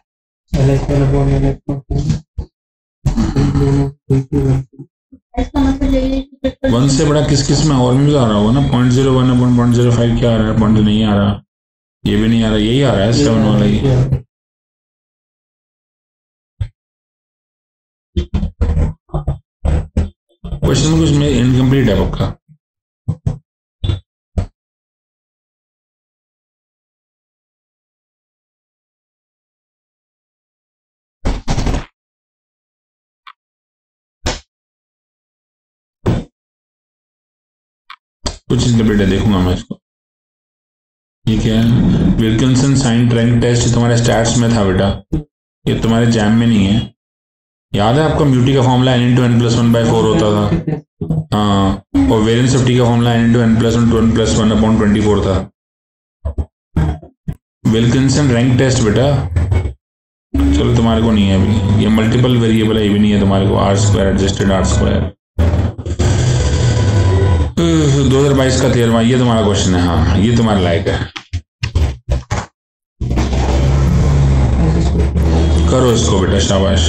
इसका मतलब यही है कि वन से बड़ा किस किस में और भी तो आ रहा होगा ना, point zero one upon point zero five क्या आ रहा है? पॉइंट नहीं आ रहा, ये भी नहीं आ रहा, यही आ रहा है सेवन वाला ही। क्वेश्चन में कुछ में इनकम्प्लीट है पक्का। कुछ इनकम्प्लीट है, देखूंगा मैं इसको। ठीक है, विल्किंसन साइन ट्रैंक टेस्ट तुम्हारे स्टैट्स में था बेटा, ये तुम्हारे जैम में नहीं है। याद है आपका म्यूटी का formula n into n plus one by four होता था, हाँ, और वेरियंस ऑफ टी का formula n into n plus one two n plus one upon twenty four था। विल्किंसन रैंक टेस्ट बेटा, चलो तुम्हारे को नहीं है अभी, ये मल्टीपल वेरिएबल है, ये भी नहीं है तुम्हारे को। R square adjusted R square, दो हजार बाईस का तेरहवां ये तुम्हारा क्वेश्चन है। हाँ ये तुम्हारे लायक है, करो इसको बेटा, शाबाश।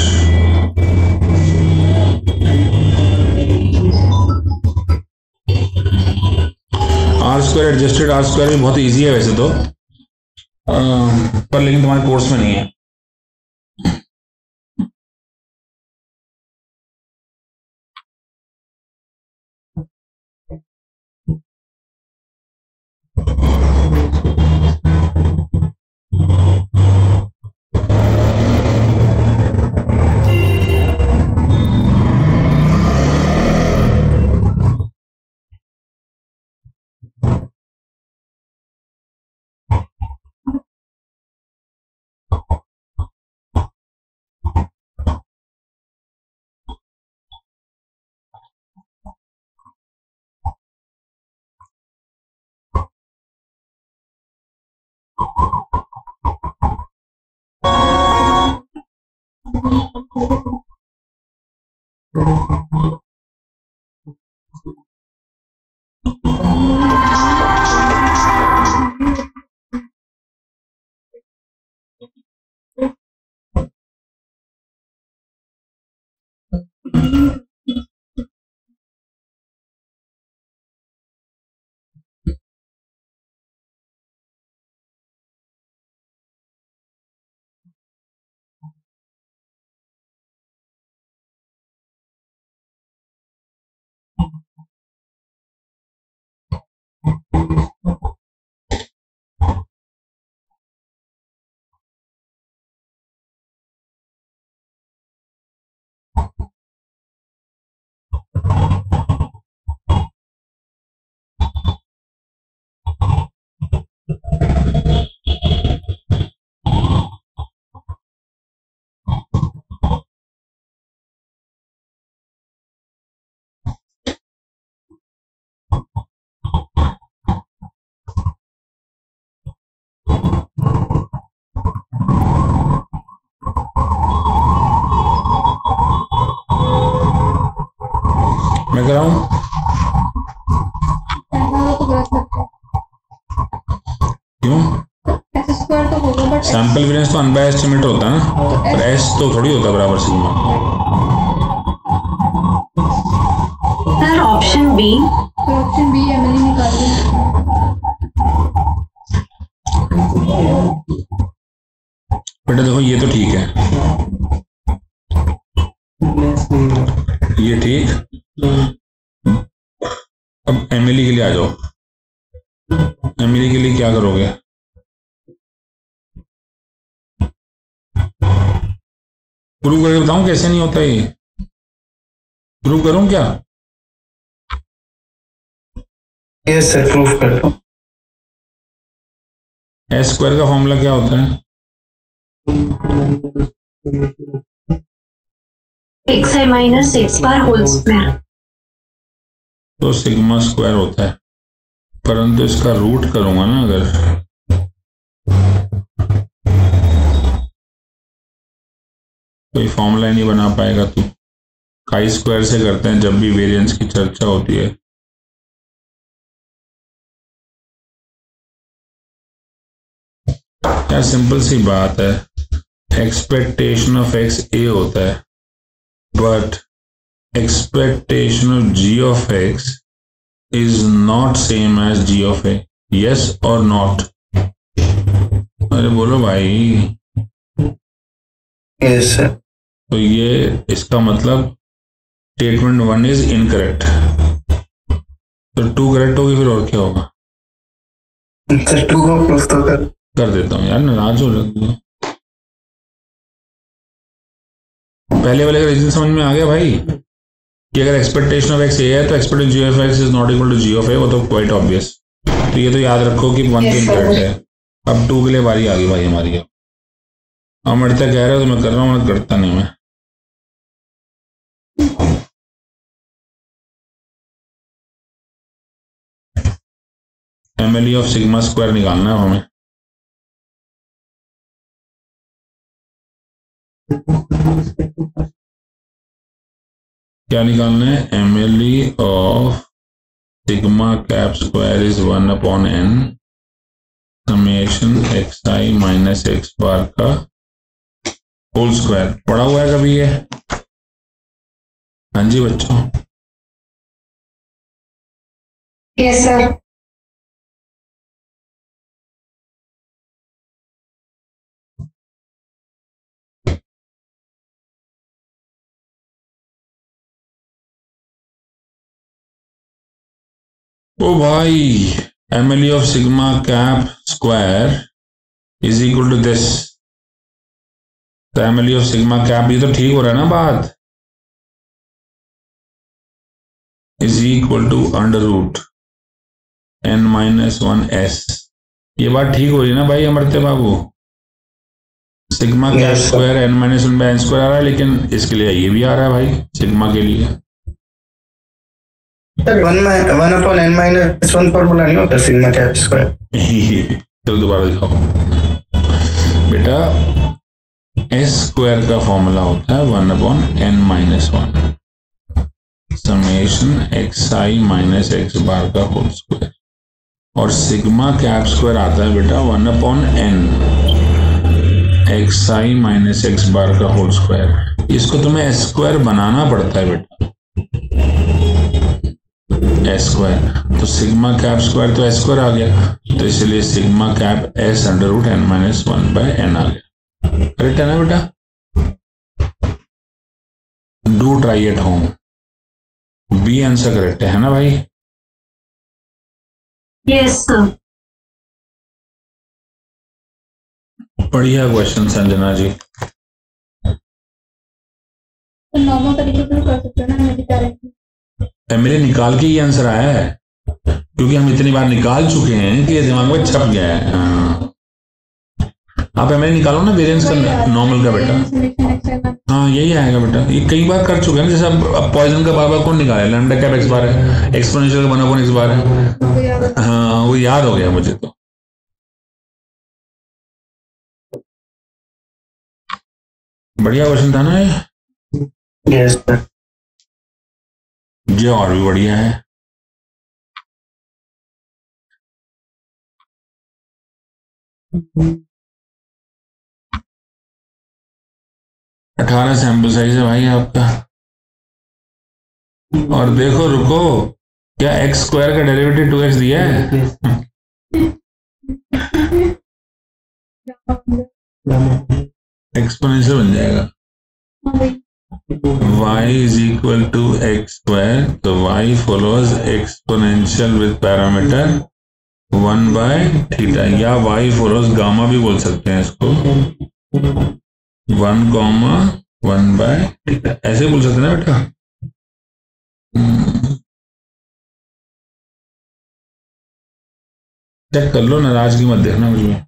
R square adjusted R square भी बहुत इजी है वैसे तो, आ, पर लेकिन तुम्हारे कोर्स में नहीं है। मैं कह रहा हूँ तो गलत लगता क्यों? है। एस स्क्वायर तो होगा बट सैंपल वेरिएंस तो अनबायस्ड एस्टिमेट होता है ना, पर एस तो थोड़ी होता बराबर sigma. Sir option B. Option B MLE निकाल लो। बेटा देखो ये तो ठीक है, ये ठीक। अब एमएलई के लिए आ जाओ। एमएलई के लिए क्या करोगे? प्रूव करके बताऊं कैसे नहीं होता ये? प्रूव करूं क्या? यस सर, प्रूफ कर दो। एस स्क्वायर का फॉर्मूला क्या होता है? X i minus x bar whole square. तो सिग्मा स्क्वायर होता है, परंतु इसका रूट करूंगा ना अगर, कोई फॉर्मूला नहीं बना पाएगा। तो काई स्क्वायर से करते हैं जब भी वेरिएंस की चर्चा होती है। क्या सिंपल सी बात है, एक्सपेक्टेशन ऑफ एक्स ए होता है, but expectation of g of x is not same as g of a. Yes और नॉट? अरे बोलो भाई। Yes sir. तो ये इसका मतलब स्टेटमेंट वन इज इनकरेक्ट। तो टू करेक्ट होगी, फिर और क्या होगा? सर टू को प्रूफ तो कर कर देता हूँ यार, नाराज हो रही है। पहले वाले का रीजन समझ में आ गया भाई, कि अगर एक्सपेक्टेशन ऑफ एक्स ए है तो expectation g of x is not equal to g of a. वो तो क्वाइट ऑब्वियस। तो ये तो याद रखो कि वन के इनकरेक्ट है। अब टू के लिए बारी आ गई भाई हमारी। अब अमृता कह रहा है तो मैं कर रहा हूँ, मैं करता नहीं मैं। एमएलई ऑफ सिग्मा स्क्वायर निकालना है हमें। क्या निकालना है? MLE of sigma cap square is one upon n summation x i minus x bar का होल स्क्वायर। पढ़ा हुआ है कभी ये? हाँ जी बच्चों। Yes sir. ओ भाई, MLE of sigma cap square is equal to this. तो एमएलई ऑफ सिग्मा कैप, ये तो ठीक हो रहा है ना बात, is equal to under root n minus one s. ये बात ठीक हो रही है ना भाई अमरते बाबू? Sigma cap square n minus one by n square आ रहा है, लेकिन इसके लिए ये भी आ रहा है भाई सिग्मा के लिए। Sir one one upon n minus one formula नहीं होता सिग्मा कैप स्क्वायर? चलो दोबारा दिखाओ बेटा। एस स्क्वायर का फॉर्मूला होता है one upon n minus one summation x i minus x bar का होल स्क्वायर, और सिग्मा कैप स्क्वायर आता है बेटा one upon n x i minus x bar का होल स्क्वायर। इसको तुम्हें एस स्क्वायर बनाना पड़ता है बेटा, एस स्क्वायर। तो सिग्मा कैप स्क्वायर तो एस स्क्वायर आ गया, तो इसलिए sigma cap s under root n minus one by n आ गया। करेक्ट है ना बेटा? Do try at home. B answer correct है ना भाई? Yes sir. बढ़िया क्वेश्चन संजना जी। तो नॉर्मल तरीके से कर सकते हैं ना, मैं बता रही थी। मेरे निकाल के ही आंसर आया है, क्योंकि हम इतनी बार निकाल चुके हैं कि ये दिमाग में छप गया है। हाँ। आप एम निकालो ना वेरिएंस का नॉर्मल का बेटा। हाँ यही आएगा बेटा, ये कई बार कर चुके हैं। जैसे अब पॉइजन का बार बार कौन निकाले, लैम्डा कैप एक्स बार है, एक्सपोनेंशियल का वन अपॉन एक्स बार है। हाँ वो याद हो गया मुझे तो। बढ़िया क्वेश्चन था ना ये? Yes sir. ये और भी बढ़िया है। अठारह सैंपल साइज है भाई आपका। और देखो रुको, क्या एक्स स्क्वायर का डेरिवेटिव टू एक्स दिया है? एक्सपोनेंशियल बन जाएगा। y is equal to x square, तो y follows exponential with parameter one by theta, या y follows गामा भी बोल सकते हैं इसको, one comma one by theta, ऐसे बोल सकते हैं ना बेटा। चेक कर लो, नाराजगी मत देखना मुझे।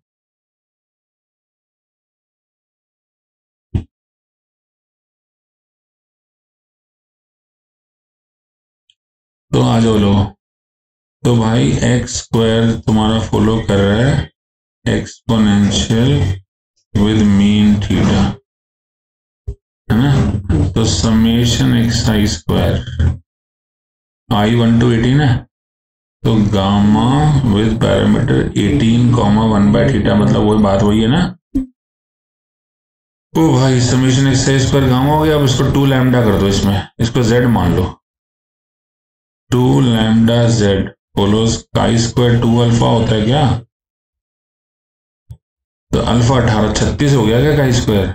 तो आ जाओ लो। तो भाई एक्स स्क्वायर तुम्हारा फॉलो कर रहा है एक्सपोनेंशियल विद मीन थीटा, है ना? तो summation x I square, i one two eighteen है, तो gamma with parameter eighteen comma one by theta, मतलब वही बात वही है ना। ओ भाई समेशन एक्स आई स्क्वायर गामा हो गया। अब इसको टू लैम्डा कर दो, इसमें इसको जेड मान लो। Two lambda z follows chi square two alpha होता है क्या? तो अल्फा अठारह छत्तीस हो गया क्या काई स्क्वायर?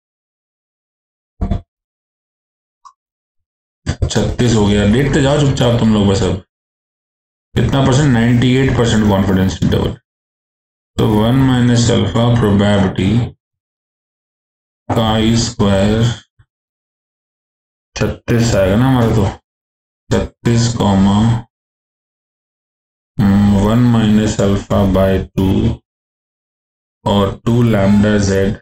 छत्तीस हो गया। देखते जाओ चुपचाप तुम लोग बस। अब कितना परसेंट? Ninety eight percent confidence interval. तो one minus alpha probability chi square छत्तीस आएगा ना हमारा। तो छत्तीस comma one minus alpha by two और टू लैम्डा जेड,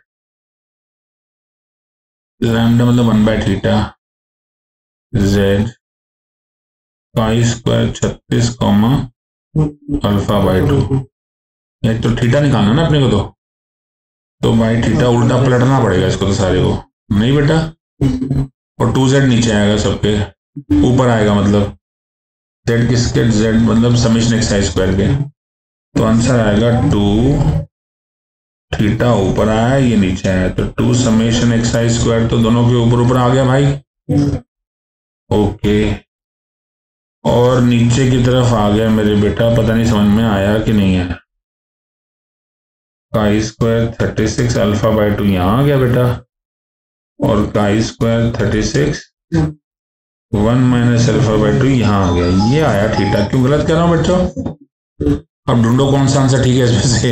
लैम्डा मतलब one by theta, z pi square छत्तीस कॉमा अल्फा बाय टू। एक तो थीटा निकालना ना अपने को, तो तो बाई थीटा उल्टा पलटना पड़ेगा इसको तो सारे को, नहीं बेटा? और टू जेड नीचे आएगा, सबके ऊपर आएगा, मतलब जेड किसके? जेड मतलब समेशन एक्स आई स्क्वायर के। तो आंसर आएगा टू थीटा ऊपर आया, ये नीचे आया, तो टू समेशन एक्स आई स्क्वायर, तो दोनों के ऊपर ऊपर आ गया भाई। ओके, और नीचे की तरफ आ गया मेरे बेटा, पता नहीं समझ में आया कि नहीं आया। Chi square thirty six alpha by two यहाँ आ गया बेटा, और chi square thirty six one minus alpha by two यहाँ आ गया, ये आया थीटा। क्यों गलत कह रहा हूँ बच्चों? अब ढूंढो कौन सा आंसर ठीक है इसमें से।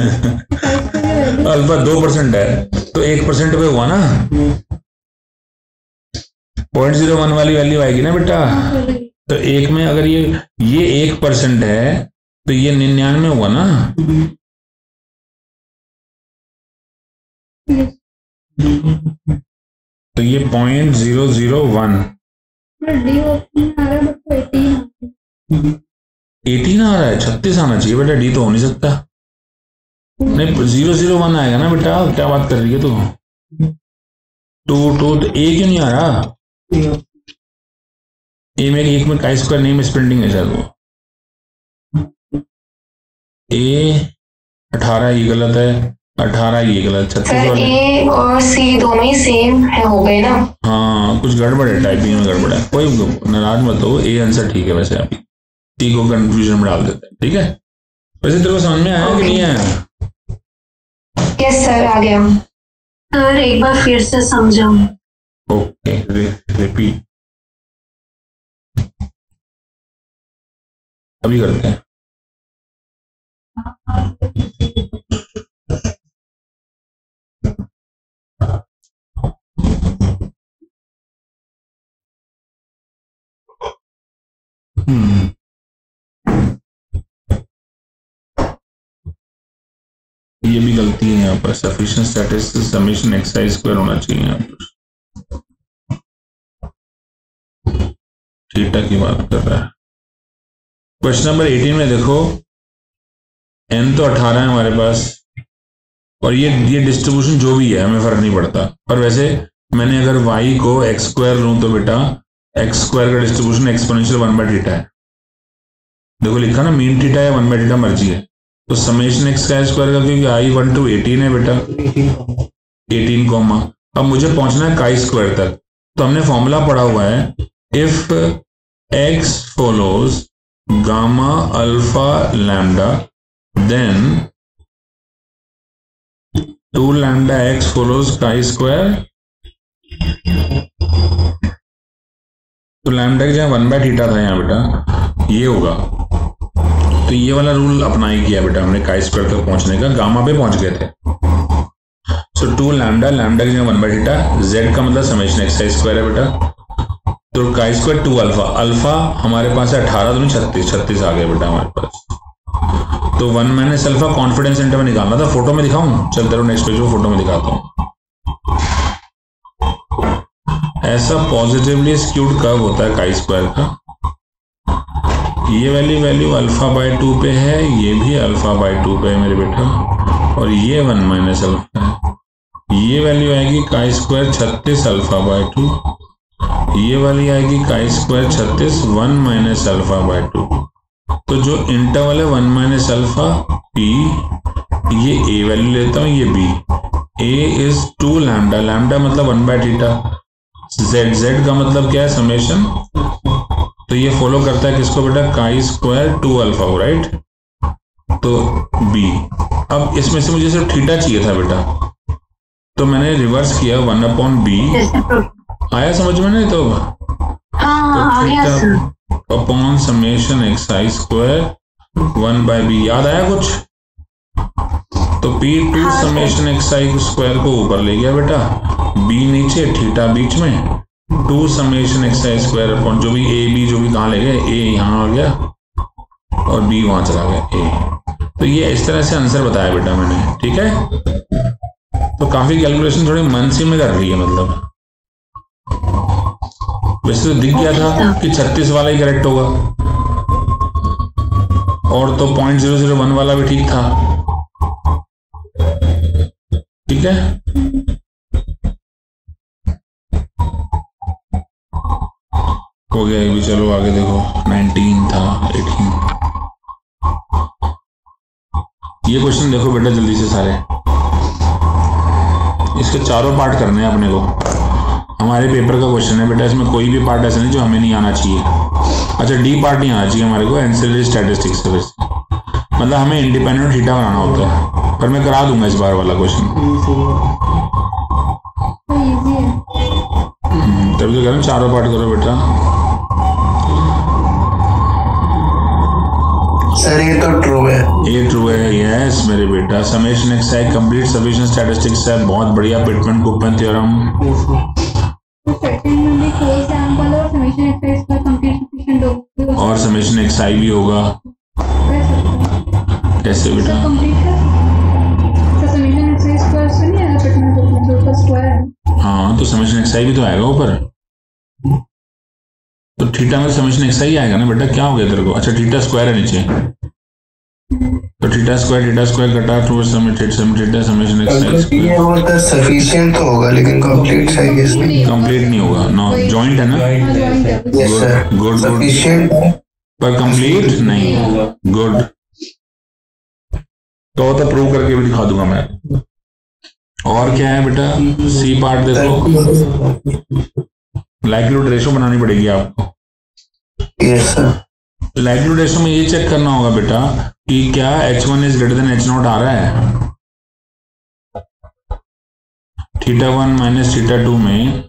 अल्फा दो परसेंट है, तो एक परसेंट पे हुआ ना, पॉइंट जीरो वन वाली वैल्यू आएगी ना बेटा। तो एक में अगर ये ये एक परसेंट है, तो ये निन्यानवे हुआ ना। तो ये point zero zero one eighteen आ रहा है, छत्तीस आना चाहिए बेटा, डी तो हो नहीं सकता। नहीं जीरो जीरो वन आएगा ना बेटा, क्या बात कर रही है तू? टू टू तो ए क्यों नहीं आ रहा? ए में एक में का स्क्वायर नहीं, मिसप्रिंटिंग है शायद वो। ए अठारह ये गलत है, अठारह ये गलत, छत्तीस सर वाले ए और सी दोनों ही सेम है, हो गए ना? हाँ कुछ गड़बड़ है, टाइपिंग में गड़बड़ है, कोई नाराज मत हो। ए आंसर ठीक है वैसे, अभी सी को कंफ्यूजन में डाल देते हैं, ठीक है? वैसे तेरे को समझ में आया कि नहीं आया? यस सर आ गया। सर एक बार फिर से समझाओ। ओके रिपीट अभी करते हैं। हम्म ये भी गलती है यहाँ पर, सफिशिएंट स्टैटिस्टिक्स समेशन एक्स आई स्क्वायर होना चाहिए यहाँ पर। थीटा की बात कर रहा है। क्वेश्चन नंबर अठारह में देखो, एन तो अठारह है हमारे पास, और ये ये डिस्ट्रीब्यूशन जो भी है हमें फर्क नहीं पड़ता। पर वैसे मैंने अगर वाई को एक्स स्क्वायर लूं तो बेटा एक्स स्क्वायर का distribution exponential one by theta है। देखो लिखा ना, मीन थीटा या वन बाय थीटा मर्जी है। तो समेशन एक्स का स्क्वायर का, क्योंकि आई वन टू एटीन है बेटा, एटीन कॉमा, अब मुझे पहुंचना है काई स्क्वायर तक। तो हमने फॉर्मूला पढ़ा हुआ है, if x follows gamma alpha lambda then two lambda x follows chi square. तो लैम्डा की जगह वन बाय थीटा था यहाँ बेटा, ये होगा। तो ये वाला रूल अप्लाई किया बेटा हमने काई स्क्वायर तक पहुंचने का, गामा पे पहुंच गए थे। सो टू लैम्डा, लैम्डा की जगह वन बाय थीटा, जेड का मतलब समेशन एक्स आई स्क्वायर है बेटा। तो काई स्क्वायर टू अल्फा, अल्फा हमारे पास है अठारह, तो छत्तीस, छत्तीस आ गया बेटा हमारे पास। तो one minus alpha confidence interval निकालना था। फोटो में दिखाऊं? चल तेरे नेक्स्ट पेज में फोटो में दिखाता हूं। ऐसा पॉजिटिवली स्क्यूड कर्व होता है काई स्क्वायर का। ये वाली वैल्यू अल्फा बाय टू पे है, ये भी अल्फा बाय टू पे है मेरे बेटा, और ये वन माइनस अल्फा है। ये वैल्यू आएगी काई स्क्वायर छत्तीस अल्फा बाय टू, ये वाली आएगी काई स्क्वायर छत्तीस one minus alpha by two. तो जो इंटरवल है वन माइनस अल्फा पी, ये ए वैल्यू लेता हूं, ये B. A is two lambda, lambda मतलब one by theta, z, z का मतलब क्या है? समेशन। तो ये फॉलो करता है किसको बेटा? काई स्क्वायर टू अल्फा हो, राइट? तो बी। अब इसमें से मुझे सिर्फ थीटा चाहिए था बेटा, तो मैंने रिवर्स किया, वन अपॉन बी। आया समझ में? नहीं तो upon summation x I square one by B. याद आया कुछ? तो पी टू समेशन एक्स आई स्क्वायर को ऊपर ले गया बेटा, बी नीचे, थीटा बीच में, टू समेशन एक्स आई स्क्वायर अपॉन जो भी ए बी जो भी कहाँ ले गए, ए यहाँ आ गया और बी वहां चला गया, ए। तो ये इस तरह से आंसर बताया बेटा मैंने, ठीक है? तो काफी कैलकुलेशन थोड़ी मन से में कर रही है, मतलब वैसे तो दिख गया था कि छत्तीस वाला ही करेक्ट होगा, और तो पॉइंट जीरो जीरो वन वाला भी ठीक था, ठीक है? हो गया ये भी। चलो आगे देखो, नाइनटीन था, एटीन। ये क्वेश्चन देखो बेटा जल्दी से सारे, इसके चारों पार्ट करने हैं अपने को। हमारे पेपर का क्वेश्चन है बेटा, इसमें कोई भी पार्ट ऐसा नहीं जो हमें नहीं आना चाहिए। अच्छा डी पार्ट नहीं आना चाहिए हमारे को, एंसिलरी स्टैटिस्टिक्स से, मतलब हमें इंडिपेंडेंट थीटा बनाना होता है। पर मैं करा दूंगा इस बार वाला क्वेश्चन, तभी तो कह रहा हूँ चारों पार्ट करो बेटा। सर ये तो ट्रू है, ये ट्रू है, यस मेरे बेटा। Summation x i complete sufficient statistics है, बहुत बढ़िया। Pitman Koopman theorem. और समेशन एक्स आई भी होगा, कैसे बेटा? हाँ तो समेशन एक्स आई भी तो आएगा ऊपर, तो थीटा में समेशन एक्स आई आएगा ना बेटा। क्या हो गया तेरे को? अच्छा थीटा स्क्वायर है नीचे, तो थीटा स्क्वायर थीटा स्क्वायर कटा two summated summated summation x i ये स्क्वायर वो तो सफिशिएंट तो होगा लेकिन कंप्लीट है गेस नहीं। कंप्लीट नहीं होगा नो जॉइंट है ना हाँ ज्वाइंट है yes sir good good sufficient है। पर कंप्लीट नहीं गुड तो तो प्रूव करके भी दिखा दूंगा मैं। और क्या है बेटा सी पार्ट देखो लाइक्लीहुड रेशो बनानी पड़ेगी आपको। यस सर लाइक्लीहुड रेशो में ये चेक करना होगा बेटा कि क्या H one is greater than H naught आ रहा है। Theta one minus theta two में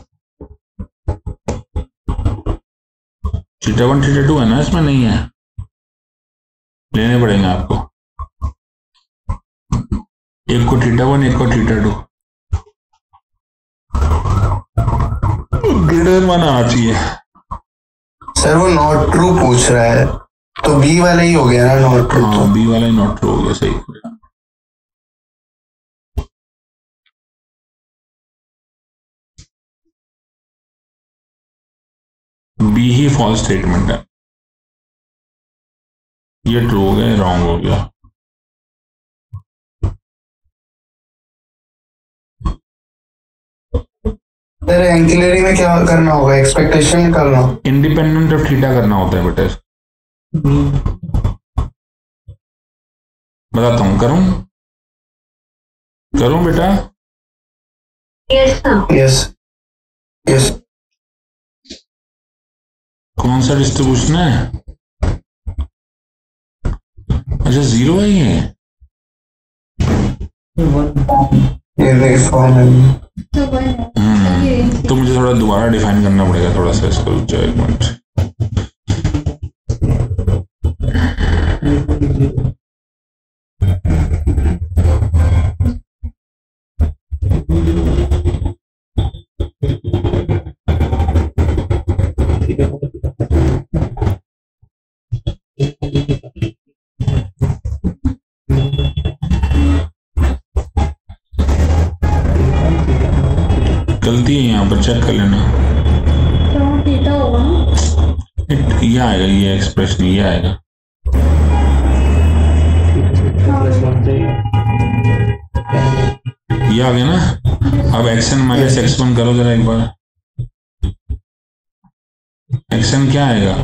थीटा वन थीटा टू है ना इसमें नहीं है लेने पड़ेंगे आपको एक को थीटा वन एक को theta two greater than one आना चाहिए। सर वो नॉट ट्रू पूछ रहा है तो बी वाला ही हो गया ना नॉट ट्रू तो। हाँ बी वाला ही नॉट ट्रू हो गया सही। बी ही फॉल्स स्टेटमेंट है ये ट्रू हो गया रॉन्ग हो गया। सर एंकिलरी में क्या करना होगा एक्सपेक्टेशन निकालना होगा। इंडिपेंडेंट ऑफ थीटा करना होता है बेटा बताता हूं करूं करूं बेटा यस सर। यस यस कौन सा डिस्ट्रीब्यूशन है अच्छा जीरो है ये ये नहीं फॉर्म है। तो वन है हम्म तो मुझे थोड़ा दोबारा डिफाइन करना पड़ेगा थोड़ा सा इसको रुक जाओ एक मिनट। गलती है यहाँ पर चेक कर लेना तो थीटा होगा ना It- ये आएगा ये एक्सप्रेशन ये आएगा ये आ गया ना। अब X N minus x one करो जरा एक बार एक्स एन क्या आएगा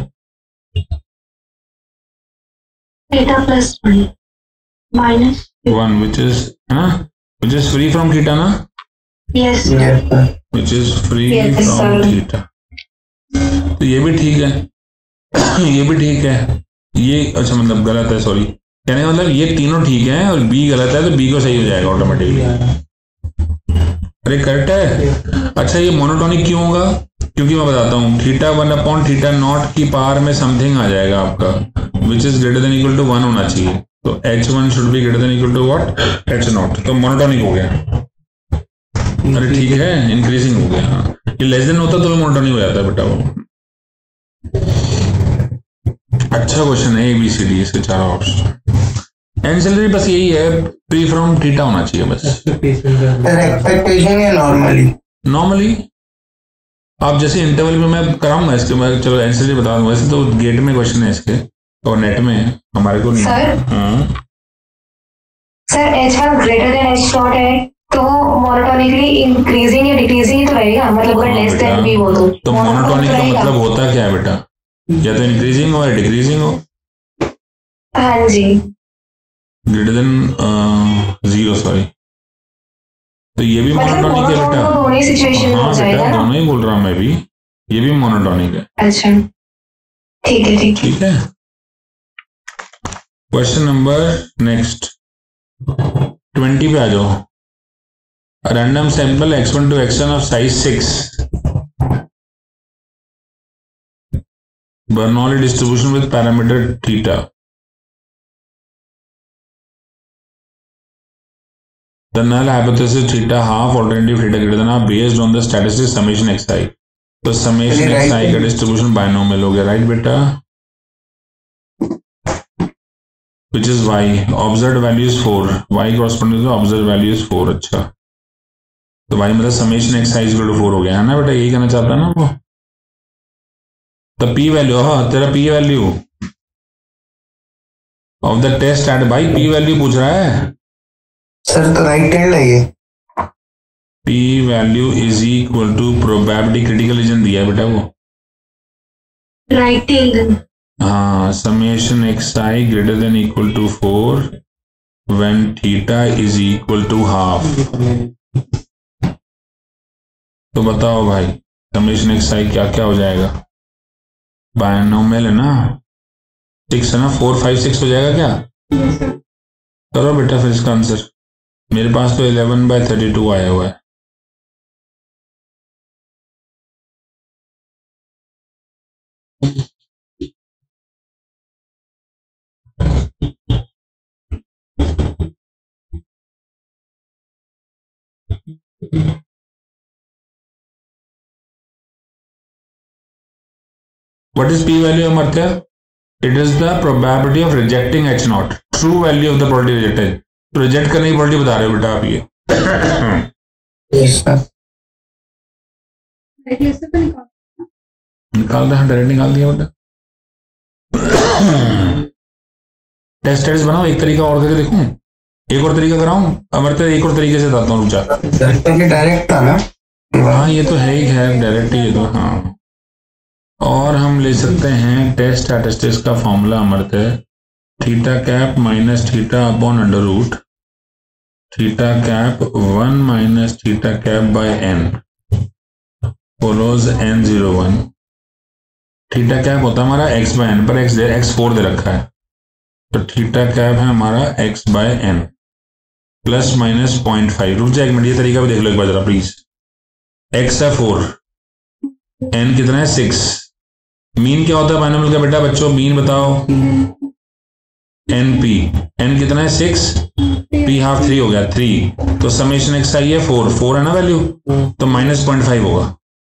theta plus one minus one which is है ना which is free from theta ना yes yes sir which is free Yes, from sir. Theta तो ये भी ठीक है ये भी ठीक है ये अच्छा मतलब गलत है सॉरी कहने का मतलब ये तीनों ठीक है और बी गलत है तो बी को सही हो जाएगा ऑटोमेटिकली। अरे करेक्ट है। अच्छा ये मोनोटोनिक क्यों होगा क्योंकि मैं बताता हूँ theta one upon theta naught की पावर में समथिंग आ जाएगा आपका which is greater than equal to one होना चाहिए तो H one should be greater than equal to what H naught तो मोनोटोनिक हो गया। अरे ठीक है इंक्रीजिंग हो गया हाँ ये लेस देन होता तो मोनोटोनिक हो जाता है बेटा वो। अच्छा क्वेश्चन है ए बी सी डी इसके चारों ऑप्शन एंसिलरी बस यही है फ्री फ्रॉम थीटा होना चाहिए बस सर एक्सपेक्टेशन या नॉर्मली। नॉर्मली आप जैसे इंटरवल में मैं कराऊंगा इसके मैं चलो एंसिलरी बता दूंगा वैसे तो गेट में क्वेश्चन है इसके और नेट में हमारे को नहीं सर? हाँ sir H one greater than H naught है तो मोनोटोनिकली इंक्रीजिंग या डिक्रीजिंग ही तो रहेगा मतलब अगर हाँ लेस बेटा, देन बी हो तो तो मोनोटोनिक का मतलब होता क्या है बेटा या तो इंक्रीजिंग हो या डिक्रीजिंग हो हाँ जी ग्रेटर देन जीरो सॉरी तो ये भी मतलब मोनोटोनिक है बेटा। दोनों ही सिचुएशन में हाँ हो जाएगा बेटा ना। दोनों ही बोल रहा हूँ मैं भी ये भी मोनोटोनिक है अच्छा ठीक है ठीक है ठीक है। क्वेश्चन नंबर नेक्स्ट ट्वेंटी पे आ जाओ random sample X one two X one of size six Bernoulli distribution with parameter theta the null hypothesis theta half alternative theta greater than half based on the statistic summation xi तो summation Right. xi का distribution binomial हो गया right बेटा which is y observed value is four y corresponding to observed value is four अच्छा तो y मतलब summation xi is equal to four हो गया है ना बेटा यही कहना चाहता है ना वो तो p वैल्यू हाँ तेरा p value of the test at भाई पी वैल्यू पूछ रहा है। सर तो राइट टेल्ड है ये। P value is equal to probability critical region दिया है बेटा वो। Right tailed. हाँ, summation x I greater than equal to four when theta is equal to half. तो बताओ भाई समेशन एक्स आई क्या क्या हो जाएगा? बायनोमियल है ना, सिक्स है ना, फोर फाइव सिक्स हो जाएगा क्या? करो बेटा फिर इसका आंसर। मेरे पास तो इलेवन बाय थर्टी टू आया हुआ है। What is p value Amartya? It is the probability of rejecting h naught, true value of the probability rejected. तो रिजेक्ट करने की probability बता रहे हो बेटा आप ये। Yes sir. ऐसे तो निकाल निकाल दे, डायरेक्ट निकाल दिया बेटा। टेस्ट स्टेटस बनाओ, एक तरीका और करके देखूं, एक और तरीका कराऊं अमर्त्य, एक और तरीके से बताता हूँ रुचा। डायरेक्ट था ना? हाँ ये तो है ही है डायरेक्ट ही ये तो। हाँ, और हम ले सकते हैं टेस्ट स्टैटिस्टिक्स का formula Amartya, theta cap minus theta upon under root theta cap one minus theta cap by N follows N zero one. Theta cap होता है हमारा एक्स बाय एन, पर एक्स दे एक्स फोर दे रखा है, तो थीटा कैप है हमारा X by N plus minus point five. रुक जाए एक मिनट, ये तरीका भी देख लो एक बार जरा प्लीज। एक्स है फोर, एन कितना है सिक्स। मीन क्या होता है बाइनोमियल का बेटा बच्चों? मीन बताओ। एन पी, एन कितना है सिक्स, पी हाफ थ्री हो गया थ्री, तो समेशन एक्स आई है फोर, फोर है ना वैल्यू, तो माइनस पॉइंट फाइव होगा,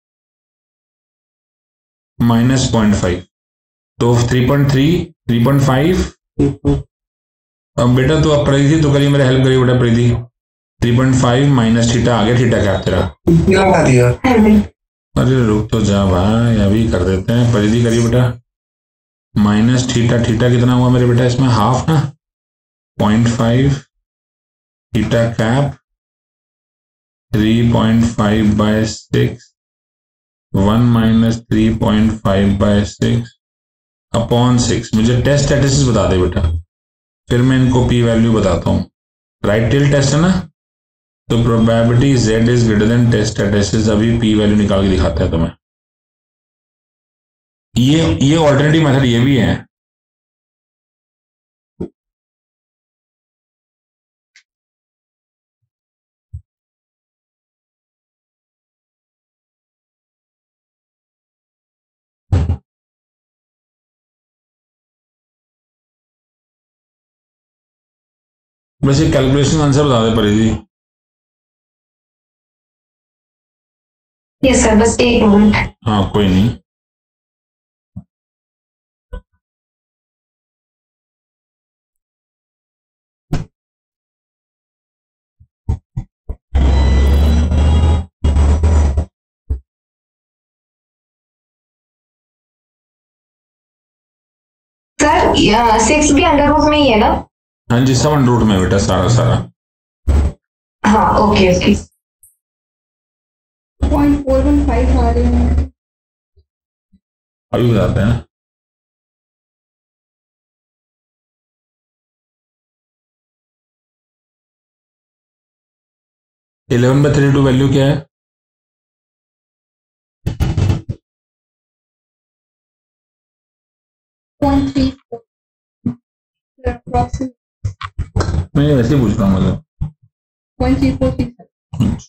माइनस पॉइंट फाइव, तो three point three three point five. अब बेटा तो अब प्रीति तो करिए, मेरे हेल्प करिए बेटा Preeti. Three point five minus theta आ गया, थीटा क्या तेरा? लगा दिया। अरे रुक तो जा भाई, अभी कर देते हैं। परिधि करिए बेटा, माइनस थीटा, थीटा कितना हुआ मेरे बेटा इसमें? हाफ ना, point five theta cap three point five by six one minus three point five by six upon six. मुझे टेस्ट स्टैटिस्टिक्स बता दे बेटा, फिर मैं इनको पी वैल्यू बताता हूँ। राइट टेल टेस्ट है ना, तो probability z is greater than test statistics. अभी पी वैल्यू निकाल के दिखाता है तुम्हें। ये ये ऑल्टरनेटिव मेथड ये भी है। वैसे कैलकुलेशन आंसर बता दे परिधि। यस सर, बस एक मिनट। हाँ कोई नहीं। सर सिक्स भी अंडर रूट में ही है ना? हाँ जी, सब अंडर रूट में बेटा, सारा सारा। हाँ okay okay. Point four one five आ रहे हैं। अभी बताते हैं। Eleven by thirty two value क्या है? Point three four. मैं वैसे ही पूछ रहा हूँ मतलब। Point three four six.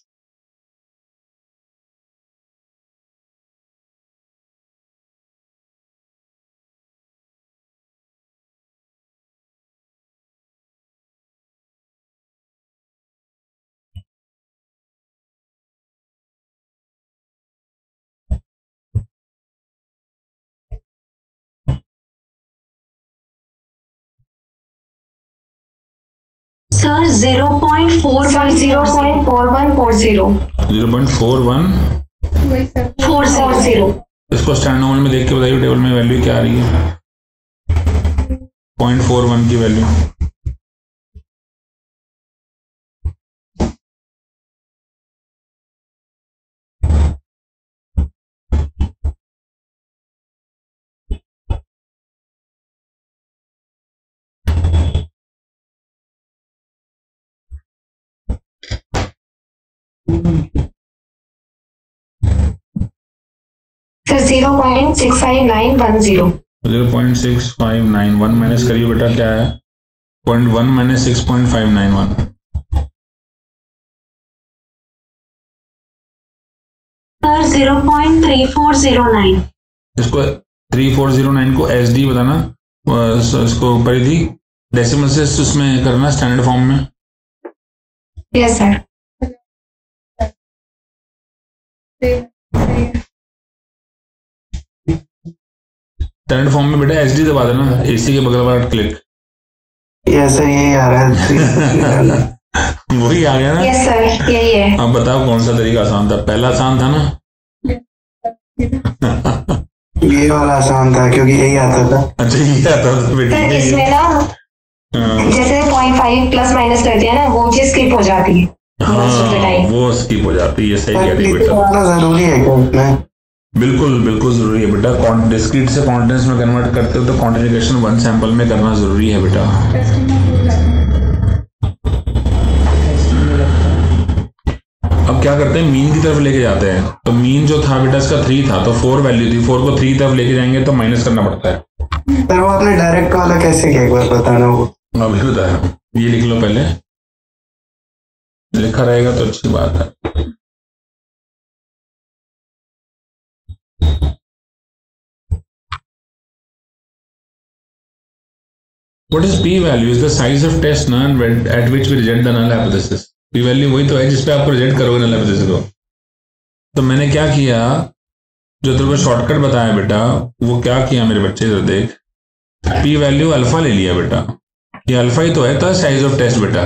Sir, zero point four sir one zero point four one four zero zero point four one वही sir. four four zero. Zero. इसको स्टैंड नॉर्मल में देख के बताइए टेबल में वैल्यू क्या आ रही है। पॉइंट फोर वन की value. Sir zero point six five nine one zero. Zero point six five nine one minus करिए बेटा, क्या है? Point one minus six point five nine one. Sir zero point three four zero nine. इसको three four zero nine को S D बताना, इसको Paridhi decimal से उसमें करना स्टैंडर्ड फॉर्म में। Yes sir. स्टैंडर्ड फॉर्म में बेटा एस डी दबा देना, एसी के बगल वाला क्लिक। यस सर, यही आ रहा है। वही आ गया ना? यस सर, यही है। अब बताओ कौन सा तरीका आसान था? पहला आसान था ना? ये वाला आसान था क्योंकि यही आता था। अच्छा, ये आता था बेटा। सर इसमें ना जैसे पॉइंट फाइव प्लस माइनस करते हैं ना, वो चीज स्किप हो जाती है। हाँ, वो स्किप हो जाती है। सही कह रही है बेटा। जरूरी है क्या इसमें? बिल्कुल बिल्कुल जरूरी है बेटा। डिस्क्रीट से कॉन्टिन्यूस में कन्वर्ट करते हो तो क्वांटिफिकेशन वन सैंपल में करना जरूरी है बेटा। अब क्या करते हैं, मीन की तरफ लेके जाते हैं। तो मीन जो था बेटा इसका थ्री था, तो फोर वैल्यू थी, फोर को थ्री तरफ लेके जाएंगे तो माइनस करना पड़ता है। सर वो आपने डायरेक्ट वाला कैसे किया, एक बार बताना। वो अभी बताया, ये लिख लो, पहले लिखा रहेगा तो अच्छी बात है। What is p value? Is the size of test none at which we reject the null hypothesis. p value वही तो है जिसपे आपको रिजेक्ट करोगे null hypothesis को। तो मैंने क्या किया, जो तेरे को शॉर्टकट बताया बेटा, वो क्या किया मेरे बच्चे, तो देख, p वैल्यू अल्फा ले लिया बेटा। ये अल्फा ही तो है, तो साइज ऑफ टेस्ट बेटा।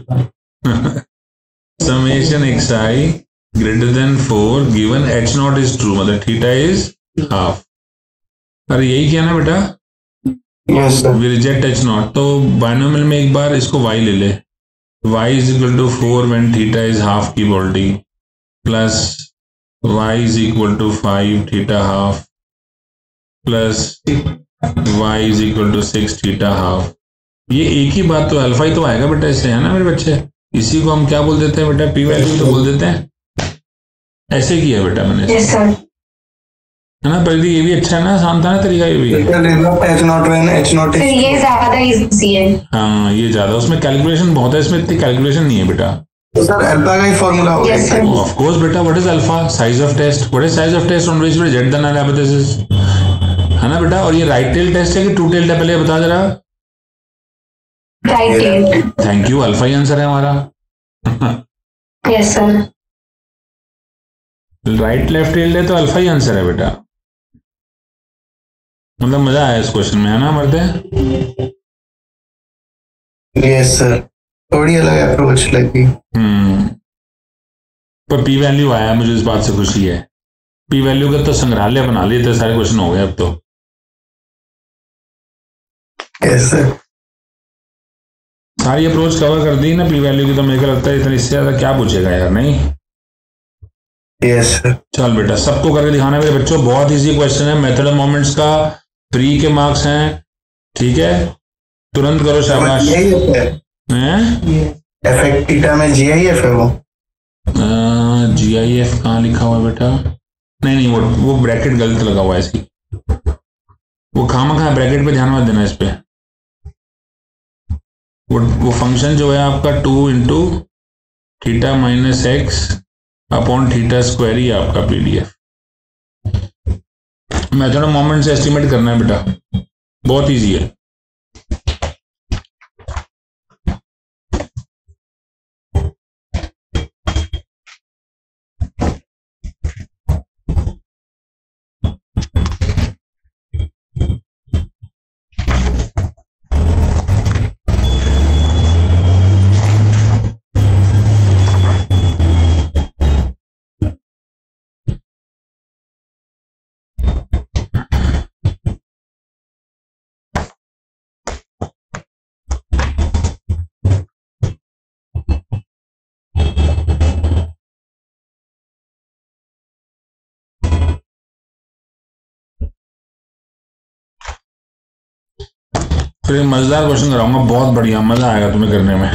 Summation x I greater than four given H naught is true, मतलब थीटा इज हाफ। अरे यही किया ना बेटा? Yes sir. We reject H naught. तो बाइनोमियल में एक बार इसको y ले ले, y is equal to four when theta is half की बोल्टी, plus y is equal to five theta half, plus y is equal to six theta half. ये एक ही बात तो, अल्फा ही तो आएगा बेटा इससे, है ना मेरे बच्चे? इसी को हम क्या बोल देते हैं बेटा? पी वैल्यू तो बोल देते हैं। ऐसे किया बेटा मैंने, यस सर। है ना? पर ये भी अच्छा है ना, आसान था ना तरीका ये भी। H naught when H naught sir ये ज्यादा इजी है। हाँ, ये ज्यादा, उसमें कैलकुलेशन बहुत है, इसमें इतनी कैलकुलेशन नहीं है बेटा। सर अल्फा का ही फॉर्मूला होगा। Yes sir. ऑफ कोर्स बेटा, what is alpha? Size of test. What is size of test on which we reject the null hypothesis, है ना बेटा? और ये राइट टेल टेस्ट है कि टू टेल्ड है, पहले बता जरा। Right tail. Thank you, alpha ही आंसर है हमारा। Yes sir. Right left tailed है तो अल्फा ही आंसर है बेटा। मतलब मजा आया इस क्वेश्चन में, है ना मरते? यस सर, थोड़ी अलग अप्रोच लगी। हम्म पर पी वैल्यू आया, मुझे इस बात से खुशी है। पी वैल्यू का तो संग्रहालय बना लिए थे, सारे क्वेश्चन हो गए अब तो। Yes sir. सारी अप्रोच कवर कर दी ना पी वैल्यू की, तो मेरे को लगता है इतना इससे ज्यादा क्या पूछेगा यार, नहीं? Yes sir. चल बेटा, सबको करके दिखाना मेरे बच्चों। बहुत इजी क्वेश्चन है, मेथड ऑफ मोमेंट्स का, फ्री के मार्क्स हैं, ठीक है? तुरंत करो, शाबाश। एफेक्ट थीटा में जी आई एफ है वो। जी आई एफ कहाँ लिखा हुआ है बेटा? नहीं नहीं, वो वो ब्रैकेट गलत लगा हुआ है इसकी, वो खामा खा ब्रैकेट पे ध्यान मत देना इस पे। वो वो फंक्शन जो है आपका two into theta minus x upon theta square ही आपका पीडीएफ। मेथड ऑफ मोमेंट से एस्टिमेट करना है बेटा, बहुत इजी है। फिर एक मजेदार क्वेश्चन कराऊंगा, बहुत बढ़िया, मजा आएगा तुम्हें करने में।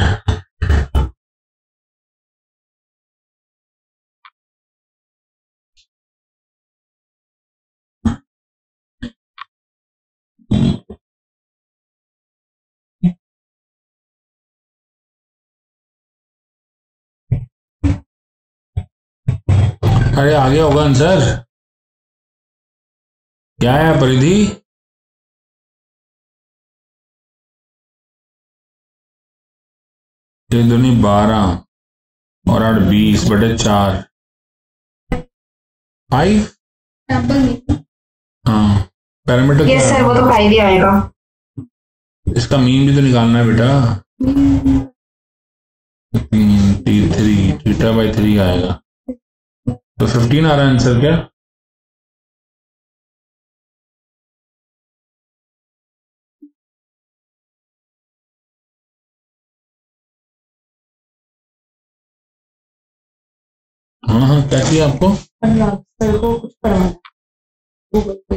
अरे आगे होगा आंसर, क्या है परिधि? ये दूनी बारह और आठ बीस बटे चार, फाइव। हाँ पैरामीटर यस सर, वो तो फाइव ही आएगा। इसका मीन भी तो निकालना है बेटा। T three theta by three आएगा, तो फिफ्टीन आ रहा है आंसर क्या? हाँ हाँ, क्या चाहिए आपको? सर को कुछ करवाना गूगल पे।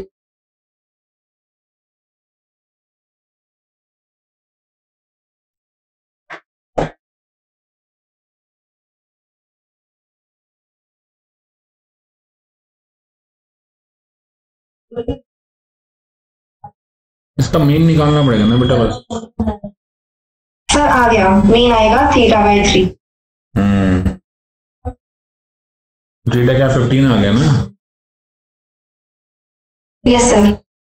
इसका मीन निकालना पड़ेगा ना बेटा बस। सर आ गया, मीन आएगा theta by three. Hmm theta क्या फिफ्टीन आ गया ना? Yes sir.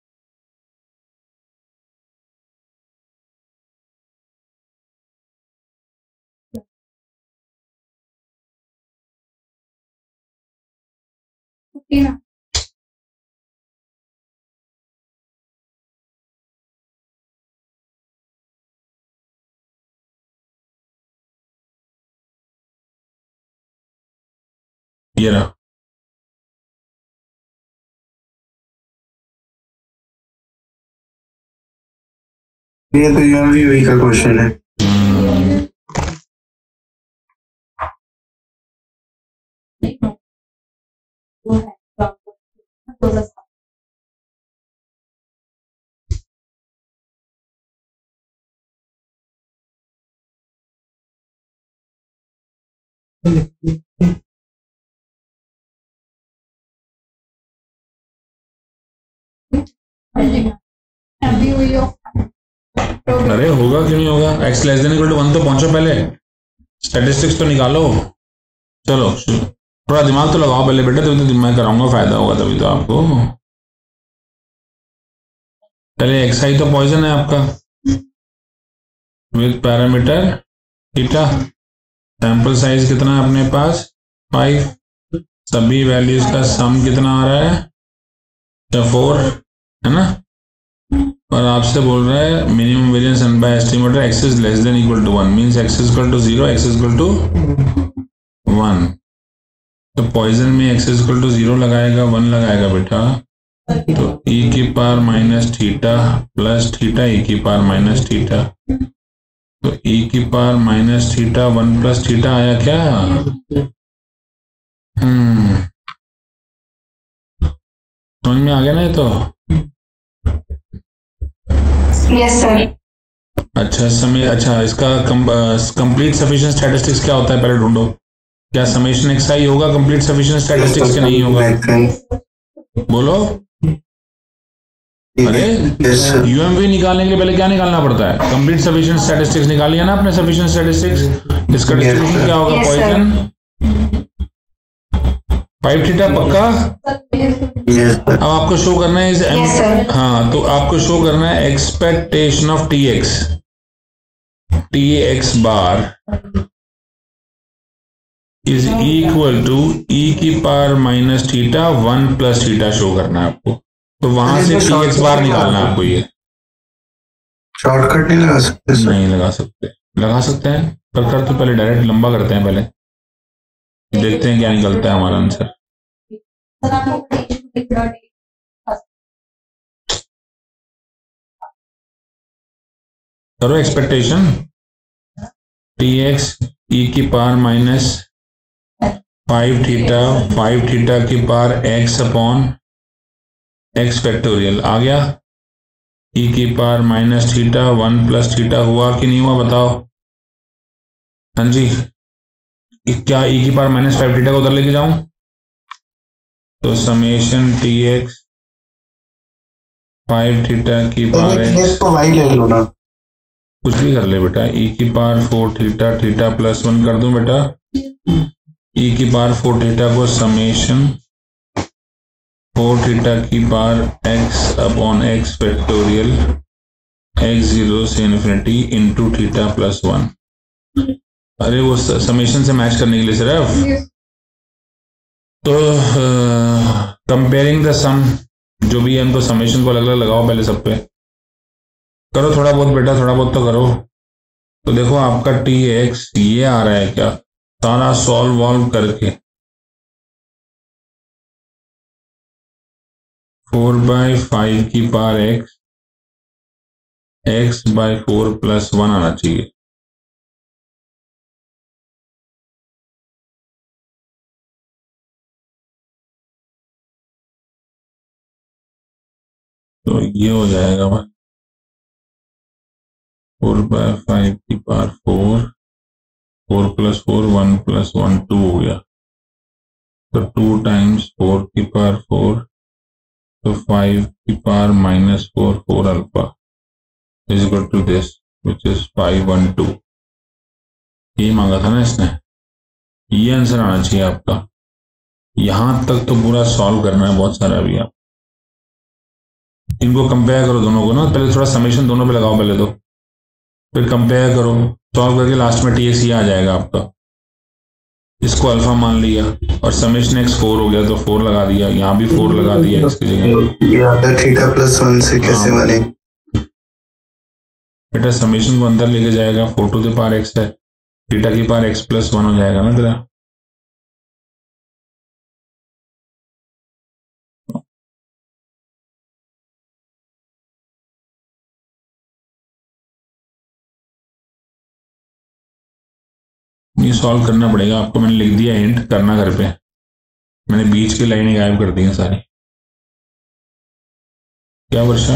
ये रहा। ये तो यूएमवी वही का क्वेश्चन है। अरे होगा क्यों नहीं होगा? X less than equal to one तो पहुंचो, पहले स्टैटिस्टिक्स तो निकालो। चलो थोड़ा दिमाग तो लगाओ पहले बेटा, तभी तो मैं कराऊंगा, फायदा होगा तभी तो आपको। पहले एक्स आई तो पॉइजन है आपका with parameter theta. Sample size कितना है अपने पास? फाइव। सभी वैल्यूज का सम कितना आ रहा है? या फोर है ना? और आपसे बोल रहा है minimum variance unbiased estimator X is less than equal to one, means X is equal to zero, X is equal to one. तो पॉइजन में X is equal to zero लगाएगा, वन लगाएगा बेटा, तो e की power minus theta plus theta e की power minus theta, तो e की power minus theta one plus theta आया क्या? हम्म समझ में आ गया ना ये तो? Yes sir. अच्छा समय, अच्छा इसका कंप्लीट सफिशिएंट स्टैटिस्टिक्स क्या होता है पहले ढूंढो। क्या समेशन एक्स आई होगा कंप्लीट सफिशिएंट स्टैटिस्टिक्स के नहीं होगा? बोलो। अरे यूएमवी निकालने के लिए पहले क्या निकालना पड़ता है? कंप्लीट सफिशिएंट स्टैटिस्टिक्स निकालिए ना आपने, सफिशिएंट स्टैटिस्टिक्स। इसका डिस्ट्रीब्यूशन क्या होगा? पॉइजन फाइव थीटा पक्का। अब आपको शो करना है इस yes, हाँ, तो आपको शो करना है expectation of T X, T X bar is equal to E की power minus theta one plus theta show करना है आपको। तो वहां से टी एक्स बार निकालना है आपको। ये शॉर्टकट नहीं लगा सकते? नहीं लगा सकते, लगा सकते हैं पर कर तो पहले डायरेक्ट लंबा करते हैं, पहले देखते हैं क्या निकलता है हमारा आंसर। करो एक्सपेक्टेशन टी एक्स ई की power minus five theta, five theta की power X upon X factorial आ गया। ई की power minus theta one plus theta हुआ कि नहीं हुआ बताओ। हाँ जी, क्या ई की पावर माइनस फाइव थीटा को उधर लेके जाऊं तो summation T X five theta की पावर एक्स तो वाई ले लो ना, कुछ भी कर ले बेटा। ई की power four theta theta plus one कर दूं बेटा। ई की पावर फोर थीटा को समेशन फोर थीटा की power X upon X factorial X zero से infinity into theta plus one. अरे वो समेशन से मैच करने के लिए सिर्फ तो कंपेयरिंग द सम जो भी है उनको समेशन को अलग अलग लगाओ पहले सब पे। करो थोड़ा बहुत बेटा, थोड़ा बहुत तो करो। तो देखो आपका टी एक्स ये आ रहा है क्या, सारा सॉल्व वॉल्व करके फोर बाई फाइव की power X X by four plus one आना चाहिए। तो ये हो जाएगा वन फोर बाय फाइव की power four four plus four one plus one two हो गया। तो टू टाइम्स फोर की पावर फोर तो फाइव की power minus four four alpha is equal to this which is five one two. ये मांगा था ना इसने, ये आंसर आना चाहिए आपका। यहां तक तो पूरा सॉल्व करना है बहुत सारा अभी। आप इनको कंपेयर करो दोनों को ना, पहले थोड़ा समेशन दोनों पे लगाओ पहले तो, फिर कंपेयर करो, सॉल्व करके लास्ट में टी एक्स ये आ जाएगा आपका। इसको अल्फा मान लिया और समेशन एक्स फोर हो गया तो फोर लगा दिया, यहाँ भी फोर लगा दिया इसकी जगह। थीटा प्लस वन से कैसे बने बेटा, समेशन को अंदर लेके जाएगा, four to the power X है, थीटा की पावर एक्स प्लस वन हो जाएगा ना तेरा। ये सॉल्व करना पड़ेगा आपको, मैंने लिख दिया हिंट, करना घर पे। मैंने बीच की लाइनें गायब कर दी हैं सारी। क्या वर्षा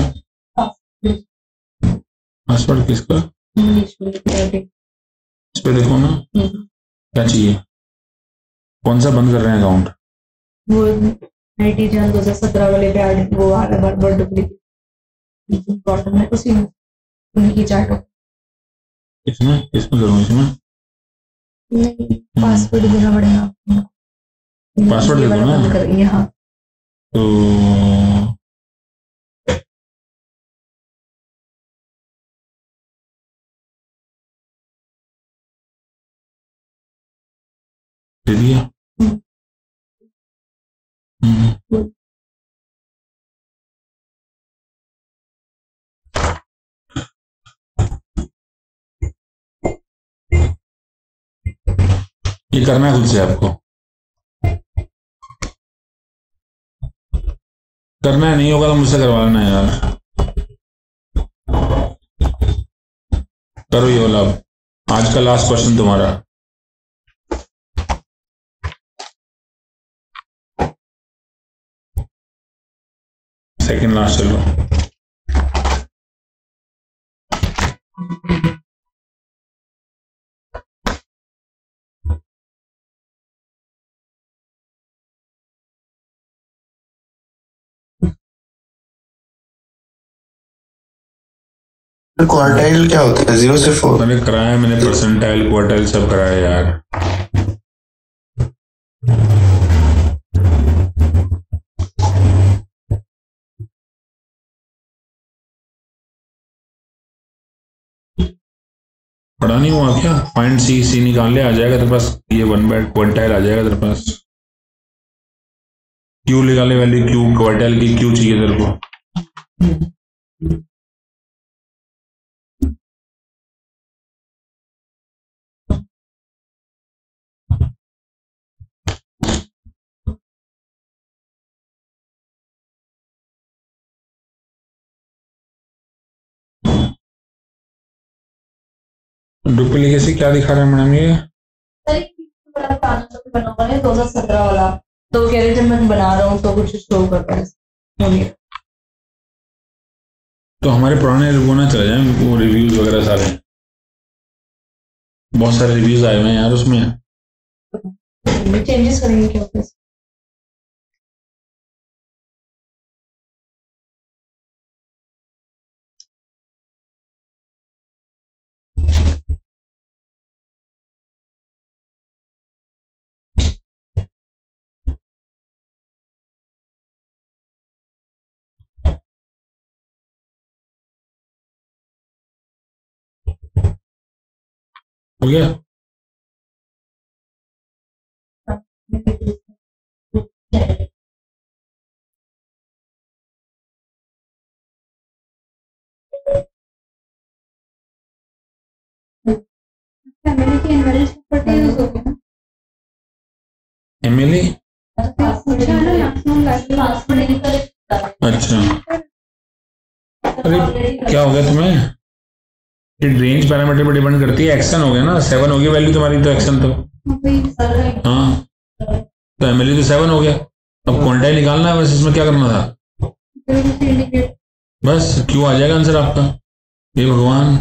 पासवर्ड किसका, इस पे देखो ना क्या चाहिए, कौन सा बंद कर रहे हैं अकाउंट। वो आईटी जान दो हजार सत्रह वाले पे आड़ वो आ रहा बार बार डुप्लीकेट बॉटम में उसी में उनकी चार्ट। इसमें इसमें करूँ, इसमें नहीं पासवर्ड देना पड़ेगा, पासवर्ड दे दो ना। यहाँ तो दे दिया। हम्म ये करना है खुद से, आपको करना है, नहीं होगा तो मुझसे करवा लेना है यार। करो ये वाला, आज का लास्ट क्वेश्चन तुम्हारा। सेकंड लास्ट चलो। क्वार्टाइल क्या होता है, जीरो से फोर। मैंने कराया, मैंने परसेंटाइल क्वार्टाइल सब कराया यार। पढ़ा नहीं हुआ क्या, फाइंड सी, सी निकाल ले, आ जाएगा तेरे पास। ये वन बाय क्वार्टाइल आ जाएगा तेरे पास। क्यू निकालने वाली, क्यू क्वार्टाइल की क्यू चाहिए तेरे को। डुप्लीकेसी क्या दिखा रहा है मैडम ये? दो हजार सत्रह वाला तो कह रहे जब मैं बना रहा हूँ तो कुछ शो करता है। तो हमारे पुराने वो ना चले जाए वो रिव्यूज वगैरह सारे, बहुत सारे रिव्यूज आए हुए हैं यार उसमें। चेंजेस करेंगे क्या ऑफिस? हो गया? फैमिली की इनवैलिड प्रॉपर्टी यूज होगी ना? एमएलए? पूछा है ना मैक्सिमम लाइफ। अच्छा, अरे क्या हो गया तुम्हें? ये रेंज पैरामीटर पर डिपेंड करती है। एक्शन हो गया ना, सेवन हो गई वैल्यू तुम्हारी, तो एक्शन तो हाँ, तो एमएलए तो सेवन हो गया। अब क्वांटाइल निकालना है, बस इसमें क्या करना था, बस क्यों आ जाएगा आंसर आपका। ये भगवान,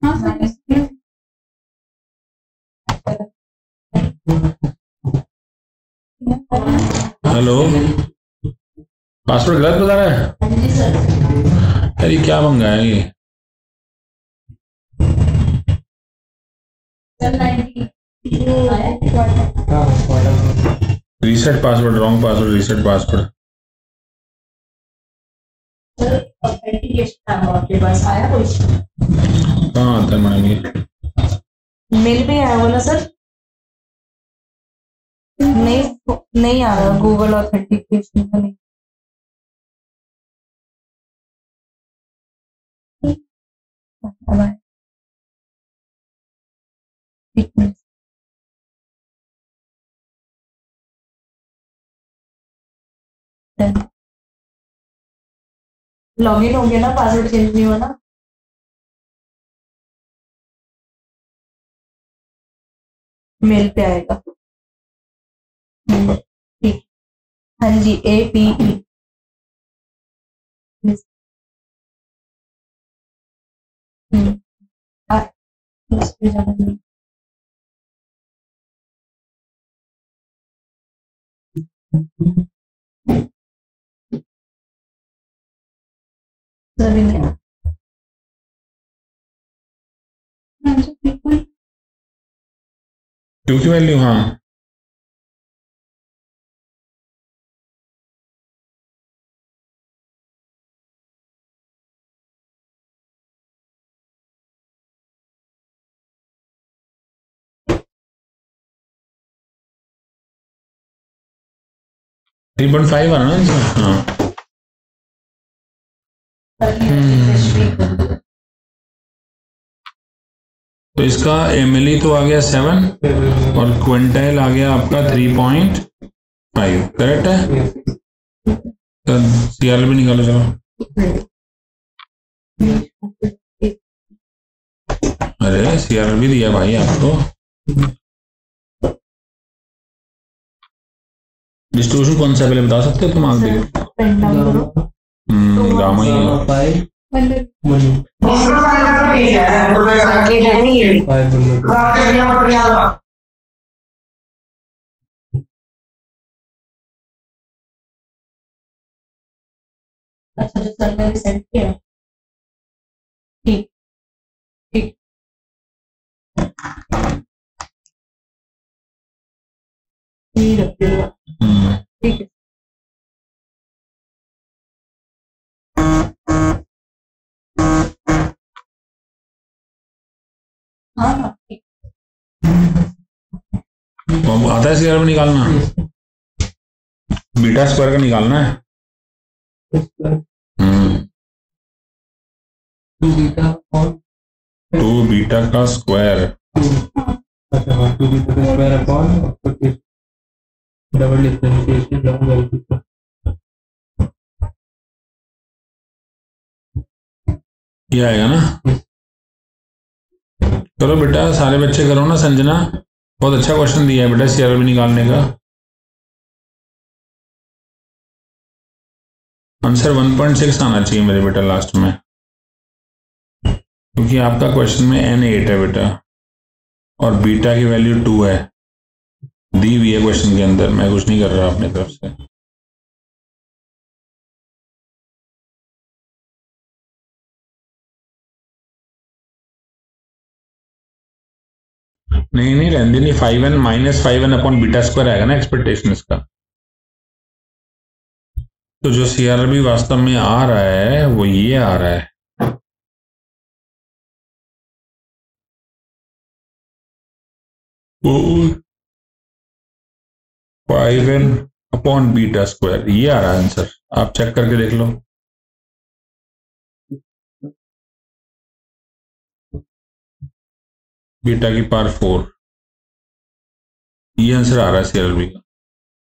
हेलो, पासवर्ड गलत बता रहा है? अरे क्या मंगा है ये? Reset password, wrong password, reset password. कहाँ आता है मांगे? मेल पे आया बोला सर, नहीं नहीं आ रहा गूगल ऑथेंटिकेशन का। नहीं लॉगिन हो गया ना, पासवर्ड चेंज नहीं हुआ ना? मेल पे आएगा। ठीक, हाँ जी, ए पी ई टू की वैल्यू, हाँ थ्री पॉइंट फाइव आ रहा ना इसमें, हाँ। तो इसका एमएलई तो आ गया सेवन और क्विंटाइल आ गया आपका थ्री पॉइंट फाइव, करेक्ट है? तो सीआर भी निकालो चलो। अरे सीआर भी दिया भाई आपको। डिस्ट्रीब्यूशन कौन सा पहले बता सकते हो तुम? आगे हम्म गामा ही है। फाइव अच्छा जो सर ने सेंड किया, ठीक ठीक ठीक है। हाँ हाँ ठीक। तो आता है सीआर में निकालना, बीटा स्क्वायर का निकालना है। हम्म टू बीटा और टू बीटा का स्क्वायर, अच्छा हाँ, टू बीटा का square upon double differentiation long algebra. ये आएगा ना? चलो बेटा सारे बच्चे करो ना। संजना बहुत अच्छा क्वेश्चन दिया है बेटा सीआरबी निकालने का। आंसर वन पॉइंट सिक्स आना चाहिए मेरे बेटा लास्ट में। क्योंकि आपका क्वेश्चन में एन एट है बेटा और बीटा की वैल्यू टू है, दी हुई है क्वेश्चन के अंदर, मैं कुछ नहीं कर रहा अपनी तरफ से। नहीं नहीं रहने नहीं, five n minus five n upon beta square आएगा ना एक्सपेक्टेशन इसका। तो जो सीआरबी वास्तव में आ रहा है वो ये आ रहा है, five n upon beta square, ये आ रहा है आंसर। आप चेक करके देख लो। बीटा की पावर फोर, ये आंसर आ रहा है सीआरबी का।